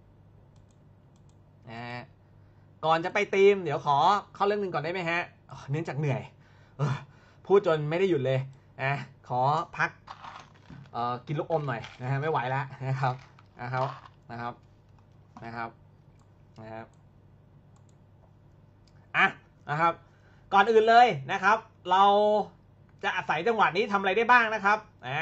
นะฮะก่อนจะไปธีมเดี๋ยวขอเข้าเรื่องหนึ่งก่อนได้ไหมฮะเนื่องจากเหนื่อยพูดจนไม่ได้หยุดเลยนะขอพักกินลูกอมหน่อยนะฮะไม่ไหวแล้วนะครับนะครับก่อนอื่นเลยนะครับเราจะอาศัยจังหวะนี้ทำอะไรได้บ้างนะครับ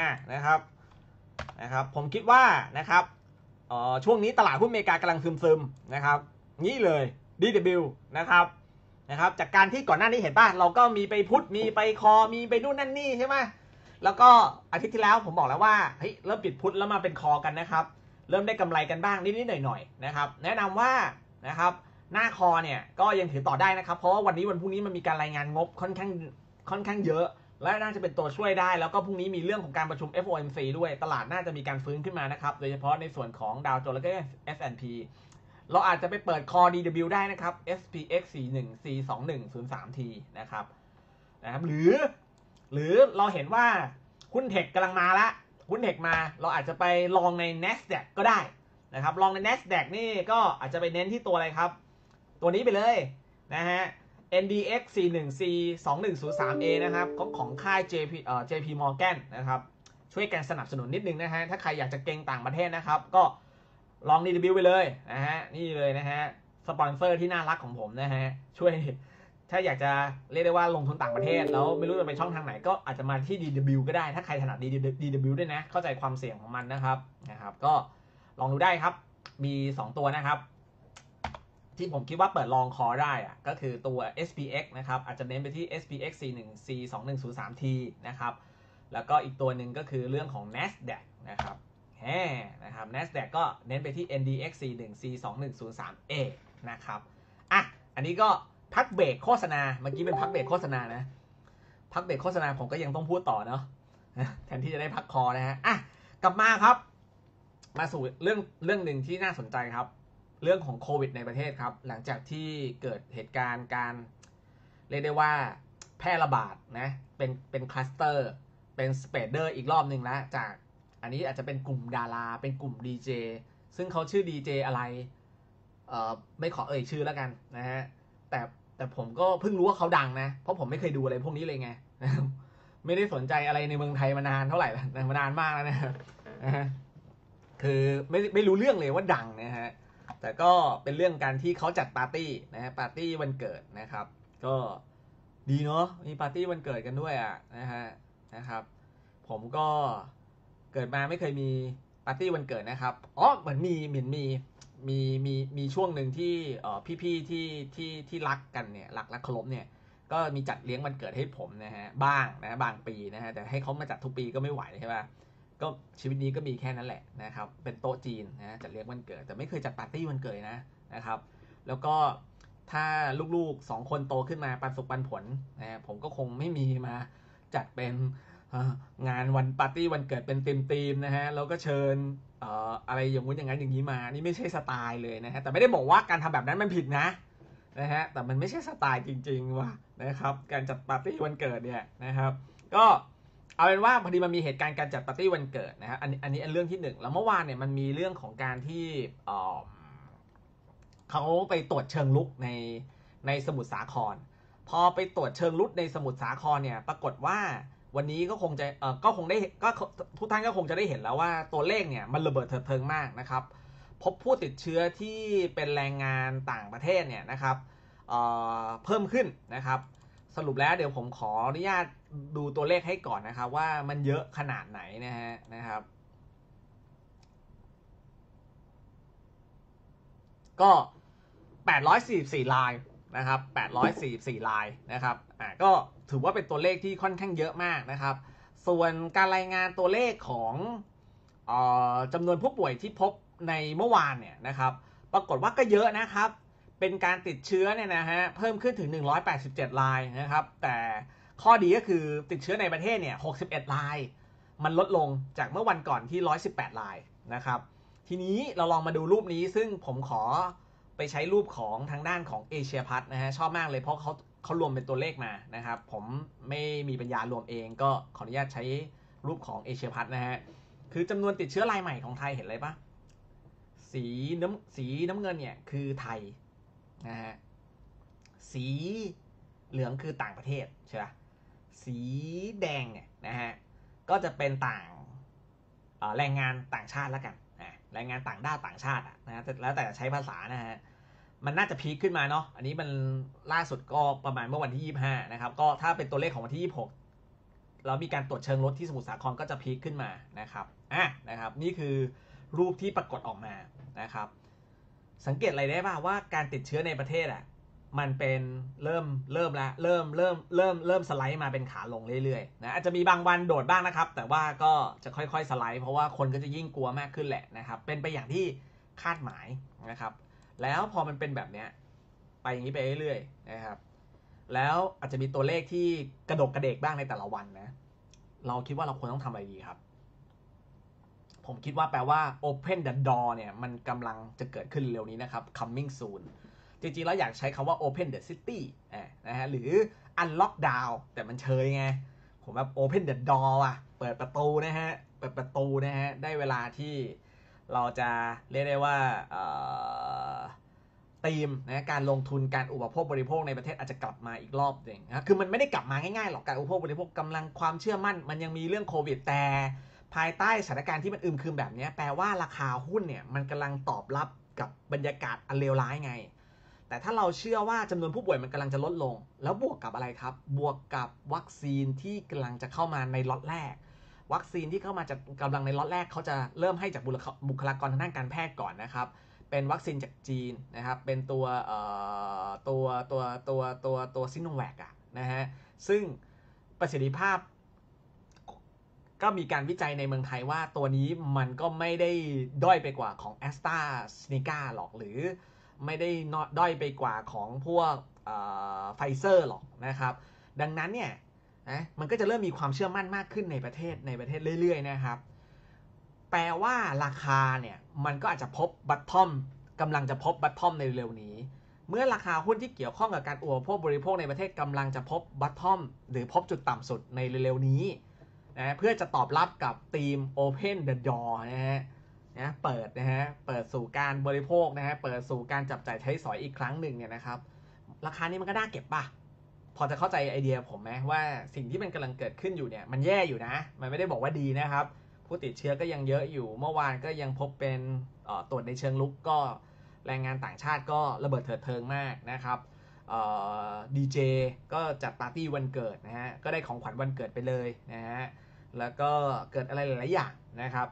นะครับผมคิดว่านะครับช่วงนี้ตลาดหุ้นอเมริกากำลังซึมๆนะครับนี่เลย DW นะครับจากการที่ก่อนหน้านี้เห็นป่ะเราก็มีไปพุทธมีไปคอมีไปนู่นนั่นนี่ใช่ไหมแล้วก็อาทิตย์ที่แล้วผมบอกแล้วว่าเฮ้ยเริ่มปิดพุทธแล้วมาเป็นคอกันนะครับเริ่มได้กำไรกันบ้างนิดๆหน่อยๆนะครับแนะนำว่านะครับหน้าคอเนี่ยก็ยังถือต่อได้นะครับเพราะว่าวันพรุ่งนี้มันมีการรายงานงบค่อนข้างเยอะและน่าจะเป็นตัวช่วยได้แล้วก็พรุ่งนี้มีเรื่องของการประชุม FOMC ด้วยตลาดน่าจะมีการฟื้นขึ้นมานะครับโดยเฉพาะในส่วนของดาวโจนส์และก็ S&P เราอาจจะไปเปิดคอ DW ได้นะครับ SPX 41 C21 03T นะครับหรือเราเห็นว่าหุ้นเทคกำลังมาละหุ้นเทคมาเราอาจจะไปลองใน NASDAQ ก็ได้นะครับลองใน NASDAQ นี่ก็อาจจะไปเน้นที่ตัวอะไรครับตัวนี้ไปเลยนะฮะ NDX 41 C 2103A นะครับของค่าย JP Morgan นะครับช่วยกันสนับสนุนนิดนึงนะฮะถ้าใครอยากจะเก็งต่างประเทศนะครับก็ลอง DW ไปเลยนะฮะนี่เลยนะฮะสปอนเซอร์ที่น่ารักของผมนะฮะช่วยถ้าอยากจะเรียกได้ว่าลงทุนต่างประเทศแล้วไม่รู้จะไปช่องทางไหนก็อาจจะมาที่ DW ก็ได้ถ้าใครถนัด DW ด้วยนะเข้าใจความเสี่ยงของมันนะครับก็ลองดูได้ครับมี 2 ตัวนะครับที่ผมคิดว่าเปิดลองคอได้ก็คือตัว SPX นะครับอาจจะเน้นไปที่ SPX 41 C 2103T นะครับแล้วก็อีกตัวหนึ่งก็คือเรื่องของ NASDAQ นะครับนะครับ NASDAQ ก็เน้นไปที่ NDX 41 C 2103A นะครับอันนี้ก็พักเบรกโฆษณาเมื่อกี้เป็นพักเบรกโฆษณานะพักเบรกโฆษณาผมก็ยังต้องพูดต่อเนาะแทนที่จะได้พักคอนะฮะกลับมาครับมาสู่เรื่องหนึ่งที่น่าสนใจครับเรื่องของโควิดในประเทศครับหลังจากที่เกิดเหตุการณ์การเรียกได้ว่าแพร่ระบาดนะเป็นคลัสเตอร์เป็นสเปเดอร์อีกรอบหนึ่งแล้วจากอันนี้อาจจะเป็นกลุ่มดาราเป็นกลุ่มดีเจซึ่งเขาชื่อดีเจอะไรไม่ขอเอ่ยชื่อแล้วกันนะฮะแต่ผมก็เพิ่งรู้ว่าเขาดังนะเพราะผมไม่เคยดูอะไรพวกนี้เลยไงไม่ได้สนใจอะไรในเมืองไทยมานานเท่าไหร่มานานมากแล้วนะฮะคือไม่รู้เรื่องเลยว่าดังนะฮะแต่ก็เป็นเรื่องการที่เขาจัดปาร์ตี้นะฮะปาร์ตี้วันเกิดนะครับก็ดีเนาะมีปาร์ตี้วันเกิดกันด้วยนะครับผมก็เกิดมาไม่เคยมีปาร์ตี้วันเกิดนะครับเหมือนมีช่วงหนึ่งที่พี่ๆที่รักกันเนี่ยรักและเคารพเนี่ยก็มีจัดเลี้ยงวันเกิดให้ผมนะฮะบ้างนะบางปีนะฮะแต่ให้เขามาจัดทุกปีก็ไม่ไหวใช่ป่ะก็ชีวิตนี้ก็มีแค่นั้นแหละนะครับเป็นโต๊ะจีนนะจัดเลี้ยงวันเกิดแต่ไม่เคยจัดปาร์ตี้วันเกิดนะครับแล้วก็ถ้าลูกๆ2คนโตขึ้นมาปันสุขปันผลนะผมก็คงไม่มีมาจัดเป็นงานวันปาร์ตี้วันเกิดเป็นธีมนะฮะแล้วก็เชิญอะไรอย่างงู้นอย่างนั้นอย่างนี้มานี่ไม่ใช่สไตล์เลยนะฮะแต่ไม่ได้บอกว่าการทำแบบนั้นมันผิดนะฮะแต่มันไม่ใช่สไตล์จริงๆว่ะนะครับการจัดปาร์ตี้วันเกิดเนี่ยนะครับก็เอาเป็นว่าพอดีมันมีเหตุการณ์การจัดปาร์ตี้วันเกิดนะฮะอันนี้เรื่องที่1แล้วเมื่อวานเนี่ยมันมีเรื่องของการที่เขาไปตรวจเชิงลุกในสมุทรสาครพอไปตรวจเชิงลุกในสมุทรสาครเนี่ยปรากฏว่าวันนี้ก็คงได้ก็ทุกท่านก็คงจะได้เห็นแล้วว่าตัวเลขเนี่ยมันระเบิดเถิดเทิงมากนะครับพบผู้ติดเชื้อที่เป็นแรงงานต่างประเทศเนี่ยนะครับเพิ่มขึ้นนะครับสรุปแล้วเดี๋ยวผมขออนุญาตดูตัวเลขให้ก่อนนะครับว่ามันเยอะขนาดไหนนะครับก็844รายนะครับ844รายนะครับก็ถือว่าเป็นตัวเลขที่ค่อนข้างเยอะมากนะครับส่วนการรายงานตัวเลขของจำนวนผู้ป่วยที่พบในเมื่อวานเนี่ยนะครับปรากฏว่าก็เยอะนะครับเป็นการติดเชื้อเนี่ยนะฮะเพิ่มขึ้นถึง187รายนะครับแต่ข้อดีก็คือติดเชื้อในประเทศเนี่ย61รายมันลดลงจากเมื่อวันก่อนที่118รายนะครับทีนี้เราลองมาดูรูปนี้ซึ่งผมขอไปใช้รูปของทางด้านของเอเชียพัทนะฮะชอบมากเลยเพราะเขารวมเป็นตัวเลขมานะครับผมไม่มีปัญญารวมเองก็ขออนุญาตใช้รูปของเอเชียพัทนะฮะคือจำนวนติดเชื้อรายใหม่ของไทยเห็นอะไรปะสีน้ำเงินเนี่ยคือไทยนะฮะสีเหลืองคือต่างประเทศใช่ปะสีแดงเนี่ยนะฮะก็จะเป็นแรงงานต่างชาติแล้วกันแรงงานต่างด้าวต่างชาตินะแล้วแต่ใช้ภาษานะฮะมันน่าจะพีคขึ้นมาเนาะอันนี้มันล่าสุดก็ประมาณเมื่อวันที่25นะครับก็ถ้าเป็นตัวเลขของวันที่26แล้วมีการตรวจเชิงลดที่สมุทรสาครก็จะพีคขึ้นมานะครับนะครับนี่คือรูปที่ปรากฏออกมานะครับสังเกตอะไรได้บ้างว่าการติดเชื้อในประเทศมันเป็นเริ่มสไลด์มาเป็นขาลงเรื่อยๆนะอาจจะมีบางวันโดดบ้างนะครับแต่ว่าก็จะค่อยๆสไลด์เพราะว่าคนก็จะยิ่งกลัวมากขึ้นแหละนะครับเป็นไปอย่างที่คาดหมายนะครับแล้วพอมันเป็นแบบนี้ไปอย่างนี้ไปเรื่อยๆนะครับแล้วอาจจะมีตัวเลขที่กระดกกระเดกบ้างในแต่ละวันนะเราคิดว่าเราควรต้องทำอะไรดีครับผมคิดว่าแปลว่า open the door เนี่ยมันกำลังจะเกิดขึ้นเร็วนี้นะครับ coming soon จริงๆแล้วอยากใช้คำว่า open the city นะฮะหรือ unlock down แต่มันเชยไงผมแบบ open the door อ่ะเปิดประตูนะฮะได้เวลาที่เราจะเรียกได้ว่าธีมนะการลงทุนการอุปโภคบริโภคในประเทศอาจจะกลับมาอีกรอบหนึ่งนะคือมันไม่ได้กลับมาง่ายๆหรอกการอุปโภคบริโภคกำลังความเชื่อมั่นมันยังมีเรื่องโควิดแต่ภายใต้สถานการณ์ที่มันอึมครึมแบบนี้แปลว่าราคาหุ้นเนี่ยมันกำลังตอบรับกับบรรยากาศอันเลวร้ายไงแต่ถ้าเราเชื่อว่าจำนวนผู้ป่วยมันกำลังจะลดลงแล้วบวกกับอะไรครับบวกกับวัคซีนที่กำลังจะเข้ามาในล็อตแรกวัคซีนที่เข้ามาจากกำลังในล็อตแรกเขาจะเริ่มให้จากบุคลากรทางด้านการแพทย์ก่อนนะครับเป็นวัคซีนจากจีนนะครับเป็นตัวซิโนแวคนะฮะซึ่งประสิทธิภาพก็มีการวิจัยในเมืองไทยว่าตัวนี้มันก็ไม่ได้ด้อยไปกว่าของ AstraZeneca หรอกหรือไม่ได้ด้อยไปกว่าของพวกไฟเซอร์หรอกนะครับดังนั้นเนี่ยนะมันก็จะเริ่มมีความเชื่อมั่นมากขึ้นในประเทศเรื่อยๆนะครับแปลว่าราคาเนี่ยมันก็อาจจะพบบัตทอมกำลังจะพบบัตทอมในเร็วนี้เมื่อราคาหุ้นที่เกี่ยวข้องกับการอุปโภคบริโภคในประเทศกำลังจะพบบัตทอมหรือพบจุดต่ำสุดในเร็วๆนี้นะเพื่อจะตอบรับกับธีม Open the Door นะเปิดสู่การบริโภคนะฮะเปิดสู่การจับจ่ายใช้สอยอีกครั้งหนึ่งเนี่ยนะครับราคานี้มันก็น่าเก็บป่ะพอจะเข้าใจไอเดียผมไหมว่าสิ่งที่มันกำลังเกิดขึ้นอยู่เนี่ยมันแย่อยู่นะมันไม่ได้บอกว่าดีนะครับผู้ติดเชื้อก็ยังเยอะอยู่เมื่อวานก็ยังพบเป็นตรวจในเชิงลุกก็แรงงานต่างชาติก็ระเบิดเถิดเทิงมากนะครับดีเจก็จัดปาร์ตี้วันเกิดนะฮะก็ได้ของขวัญวันเกิดไปเลยนะฮะแล้วก็เกิดอะไรหลายๆอย่างนะครับ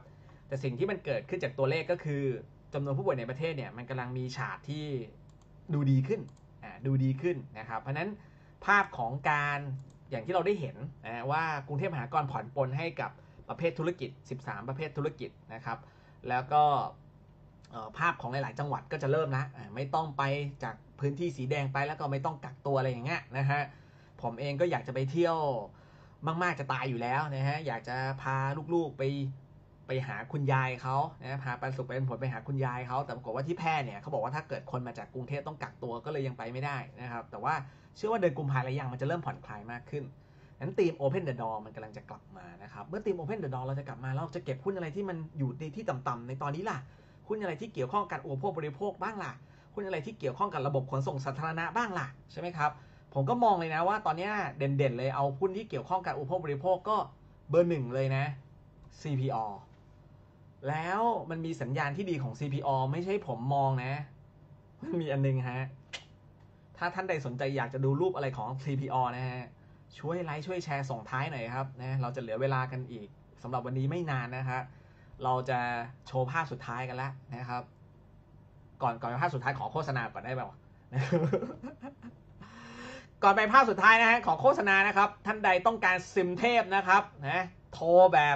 แต่สิ่งที่มันเกิดขึ้นจากตัวเลขก็คือจำนวนผู้ป่วยในประเทศเนี่ยมันกำลังมีฉากที่ดูดีขึ้นนะครับเพราะนั้นภาพของการอย่างที่เราได้เห็นว่ากรุงเทพมหานครผ่อนปลนให้กับประเภทธุรกิจ13ประเภทธุรกิจนะครับแล้วก็ภาพของหลายๆจังหวัดก็จะเริ่มละไม่ต้องไปจากพื้นที่สีแดงไปแล้วก็ไม่ต้องกักตัวอะไรอย่างเงี้ยนะฮะผมเองก็อยากจะไปเที่ยวมากๆจะตายอยู่แล้วนะฮะอยากจะพาลูกๆไปหาคุณยายเขานะพาปันสุขเป็นผลไปหาคุณยายเขาแต่ปรากฏว่าที่แพร่เนี่ยเขาบอกว่าถ้าเกิดคนมาจากกรุงเทพต้องกักตัวก็เลยยังไปไม่ได้นะครับแต่ว่าเชื่อว่าเดือนกุมภาพันธ์ยังมันจะเริ่มผ่อนคลายมากขึ้นนั้นทีม Open the Door มันกำลังจะกลับมานะครับเมื่อทีม Open the Door เราจะกลับมาเราจะเก็บหุ้นอะไรที่มันอยู่ในที่ต่ำๆในตอนนี้ล่ะหุ้นอะไรที่เกี่ยวข้องกับการอุปโภคบริโภคบ้างล่ะหุ้นอะไรที่เกี่ยวข้องกับระบบขนส่งสาธารณะบ้างล่ะใช่ไหมครับผมก็มองเลยนะว่าตอนนี้เด่นๆเลยเอาหุ้นที่เกี่ยวข้องกับอุปโภคบริโภคก็เบอร์1เลยนะ CPO แล้วมันมีสัญญาณที่ดีของ CPO ไม่ใช่ผมมองนะมันมีอันนึงฮะถ้าท่านใดสนใจอยากจะดูรูปอะไรของ CPO นะฮะช่วยไลค์ช่วยแชร์ส่งท้ายหน่อยครับนะเราจะเหลือเวลากันอีกสำหรับวันนี้ไม่นานนะครับเราจะโชว์ภาพสุดท้ายกันแล้วนะครับก่อนภาพสุดท้ายขอโฆษณาก่อนได้ไหมวะ ก่อนไปภาพสุดท้ายนะฮะขอโฆษณานะครับท่านใดต้องการซิมเทพนะครับนะโทรแบบ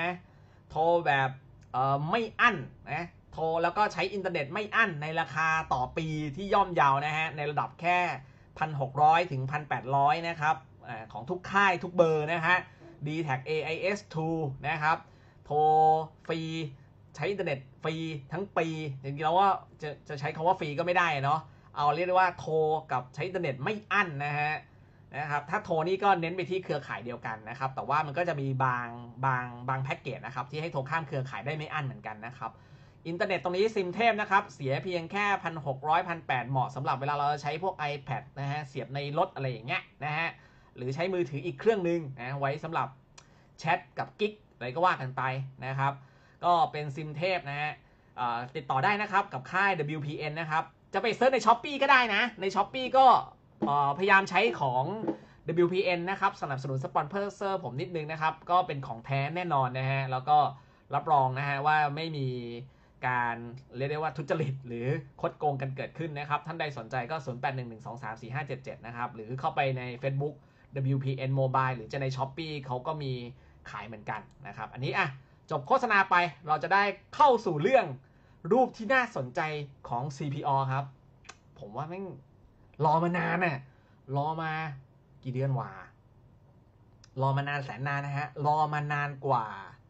ไม่อั้นนะโทรแล้วก็ใช้อินเทอร์เน็ตไม่อั้นในราคาต่อปีที่ย่อมเยานะฮะในระดับแค่ 1,600 ถึง 1,800 นะครับของทุกค่ายทุกเบอร์นะฮะ DTAC AIS 2 นะครับโทรฟรีใช้อินเทอร์เน็ตฟรีทั้งปีจริงๆแล้วว่าจะใช้คำว่าฟรีก็ไม่ได้เนาะเอาเรียกได้ว่าโทรกับใช้อินเทอร์เน็ตไม่อั้นนะครับถ้าโทรนี่ก็เน้นไปที่เครือข่ายเดียวกันนะครับแต่ว่ามันก็จะมีบางแพ็กเกจนะครับที่ให้โทรข้ามเครือข่ายได้ไม่อั้นเหมือนกันนะครับอินเทอร์เน็ตตรงนี้ซิมเทพนะครับเสียเพียงแค่ 1,600 1,800 เหมาะสำหรับเวลาเราใช้พวก iPad นะฮะเสียบในรถอะไรอย่างเงี้ยนะฮะหรือใช้มือถืออีกเครื่องนึงนะไว้สำหรับแชทกับกิ๊กอะไรก็ว่ากันไปนะครับก็เป็นซิมเทพนะฮะติดต่อได้นะครับกับค่าย WPN นะครับจะไปเซิร์ชใน Shopee ก็ได้นะใน Shopee ก็พยายามใช้ของ WPN นะครับสนับสนุนสปอนเซอร์ผมนิดนึงนะครับก็เป็นของแท้แน่นอนนะฮะแล้วก็รับรองนะฮะว่าไม่มีการเรียกได้ว่าทุจริตหรือคดโกงกันเกิดขึ้นนะครับท่านใดสนใจก็ 0811234577 นะครับหรือเข้าไปใน Facebook WPN Mobile หรือจะใน Shopee เขาก็มีขายเหมือนกันนะครับอันนี้จบโฆษณาไปเราจะได้เข้าสู่เรื่องรูปที่น่าสนใจของ CPO ครับผมว่าแม่งรอมานานรอมากี่เดือนวะรอมานานแสนนานนะฮะรอมานานกว่า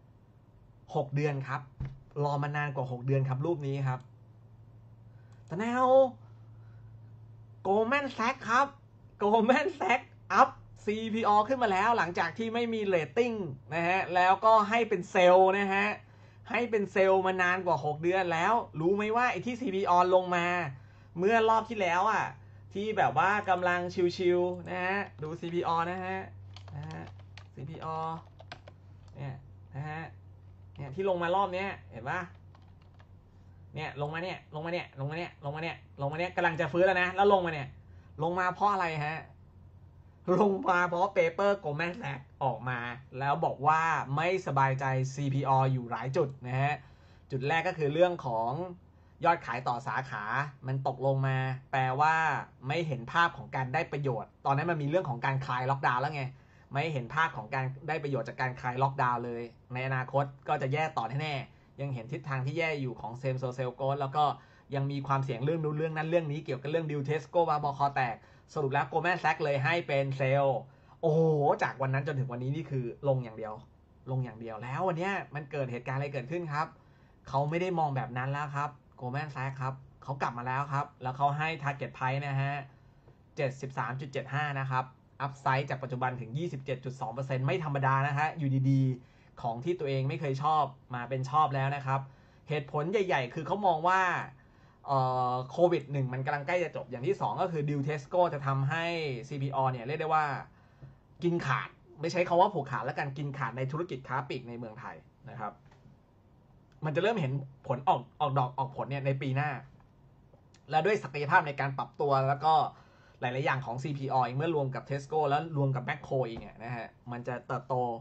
6เดือนครับรอมานานกว่า6เดือนครับรูปนี้ครับแต่แนวโกลแมนแซกครับโกลแมนแซกอัพ CPO ขึ้นมาแล้วหลังจากที่ไม่มีเรตติ้งนะฮะแล้วก็ให้เป็นเซลล์นะฮะให้เป็นเซลล์มานานกว่า6เดือนแล้วรู้ไหมว่าไอ้ที่ CPO ลงมาเมื่อรอบที่แล้วที่แบบว่ากำลังชิวๆนะฮะดู CPO นะฮะCPO เนี่ยนะฮะเนี่ยที่ลงมารอบนี้เห็นปะเนี่ยลงมาเนี่ยกำลังจะฟื้นแล้วนะแล้วลงมาเพราะอะไรฮะลงมาเพราะเปเปอร์โกลแมนแซกออกมาแล้วบอกว่าไม่สบายใจ CPO อยู่หลายจุดนะฮะจุดแรกก็คือเรื่องของยอดขายต่อสาขามันตกลงมาแปลว่าไม่เห็นภาพของการได้ประโยชน์ตอนนั้นมันมีเรื่องของการคลายล็อกดาวน์แล้วไงไม่เห็นภาพของการได้ประโยชน์จากการคลายล็อกดาวน์เลยในอนาคตก็จะแย่ต่อแน่ๆยังเห็นทิศทางที่แย่อยู่ของเซมโซเซลโกสแล้วก็ยังมีความเสี่ยงเรื่องนู้นเรื่องนั้นเรื่องนี้เกี่ยวกับเรื่องดิวเทสโกบาบอคอแตกสรุปแล้วโกลแมนแซกเลยให้เป็นเซลล์โอ้โหจากวันนั้นจนถึงวันนี้นี่คือลงอย่างเดียวแล้ววันนี้มันเกิดเหตุการณ์อะไรเกิดขึ้นครับเขาไม่ได้มองแบบนั้นแล้วครับโกลแมนแซกครับเขากลับมาแล้วครับแล้วเขาให้ target price นะฮะ 73.75 นะครับอัพไซด์จากปัจจุบันถึง 27.2% ไม่ธรรมดานะฮะอยู่ดีๆของที่ตัวเองไม่เคยชอบมาเป็นชอบแล้วนะครับเหตุผลใหญ่ๆคือเขามองว่าโควิด1มันกำลังใกล้จะจบอย่างที่2ก็คือดิวเทสโกจะทำให้ CPO เนี่ยเรียกได้ว่ากินขาดไม่ใช้คำว่าผูกขาดแล้วกันกินขาดในธุรกิจค้าปลีกในเมืองไทยนะครับมันจะเริ่มเห็นผลออกดอกออกผลเนี่ยในปีหน้าและด้วยศักยภาพในการปรับตัวแล้วก็หลายๆอย่างของ CPO เมื่อรวมกับ Tesco แล้วรวมกับ Macro อีกเนี่ยนะฮะมันจะเติบโต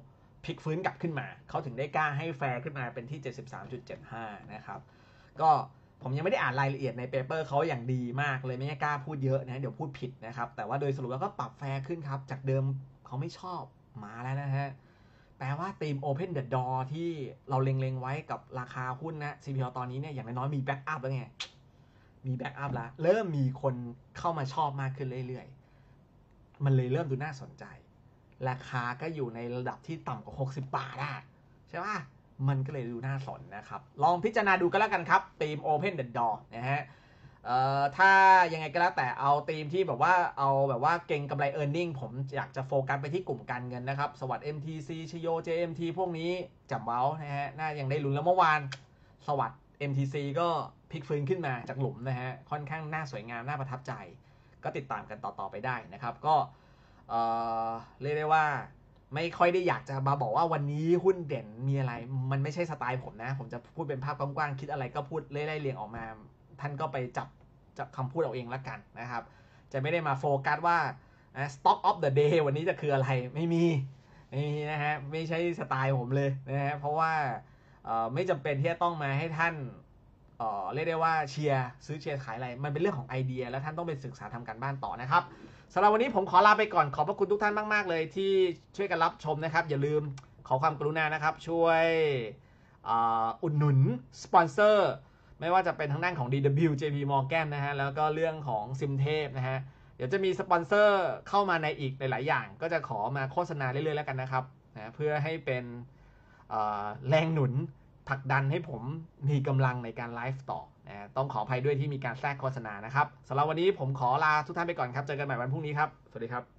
พลิกฟื้นกลับขึ้นมาเขาถึงได้กล้าให้แฟร์ขึ้นมาเป็นที่ 73.75 นะครับก็ผมยังไม่ได้อ่านรายละเอียดในเปเปอร์เขาอย่างดีมากเลยไม่กล้าพูดเยอะนะเดี๋ยวพูดผิดนะครับแต่ว่าโดยสรุปแล้วก็ปรับแฟร์ขึ้นครับจากเดิมเขาไม่ชอบมาแล้วนะฮะแปลว่าทีม Open the Door ที่เราเล็งๆไว้กับราคาหุ้นนะ CPO ตอนนี้เนี่ยอย่างน้อยๆมีแบ็กอัพแล้วไงมีแบ็กอัพแล้วเริ่มมีคนเข้ามาชอบมากขึ้นเรื่อยๆมันเลยเริ่มดูน่าสนใจราคาก็อยู่ในระดับที่ต่ำกว่า60 บาทอะใช่ป่ะมันก็เลยดูน่าสนนะครับลองพิจารณาดูก็แล้วกันครับทีม Open the Door นะฮะถ้ายังไงก็แล้วแต่เอาทีมที่แบบว่าเอาแบบว่าเก่งกำไร earning ผมอยากจะโฟกัสไปที่กลุ่มการเงินนะครับสวัสด์ MTC ชโย JMT พวกนี้จับเบ้านะฮะน่ายังได้ลุ้นแล้วเมื่อวานสวัสด์ MTC ก็พลิกฟื้นขึ้นมาจากหลุมนะฮะค่อนข้างน่าสวยงามน่าประทับใจก็ติดตามกันต่อๆไปได้นะครับก็เรียกได้ว่าไม่ค่อยได้อยากจะมาบอกว่าวันนี้หุ้นเด่นมีอะไรมันไม่ใช่สไตล์ผมนะผมจะพูดเป็นภาพกว้างๆคิดอะไรก็พูดไล่ๆเรียงออกมาท่านก็ไปจับคำพูดเอาเองละกันนะครับจะไม่ได้มาโฟกัสว่า stock of the day วันนี้จะคืออะไรไม่มีนะฮะไม่ใช่สไตล์ผมเลยนะฮะเพราะว่าไม่จำเป็นที่จะต้องมาให้ท่านเรียกได้ว่าเชียร์ซื้อเชียร์ขายอะไรมันเป็นเรื่องของไอเดียแล้วท่านต้องไปศึกษาทำการบ้านต่อนะครับสำหรับวันนี้ผมขอลาไปก่อนขอบพระคุณทุกท่านมากๆเลยที่ช่วยกันรับชมนะครับอย่าลืมขอความกรุณานะครับช่วยอุดหนุนสปอนเซอร์ไม่ว่าจะเป็นทางด้านของ DW JP Morgan นะฮะแล้วก็เรื่องของซิมเทพนะฮะเดี๋ยวจะมีสปอนเซอร์เข้ามาในอีกหลายๆอย่างก็จะขอมาโฆษณาเรื่อยๆแล้วกันนะครับนะเพื่อให้เป็นแรงหนุนผลักดันให้ผมมีกำลังในการไลฟ์ต่อนะต้องขออภัยด้วยที่มีการแทรกโฆษณานะครับสำหรับวันนี้ผมขอลาทุกท่านไปก่อนครับเจอกันใหม่วันพรุ่งนี้ครับสวัสดีครับ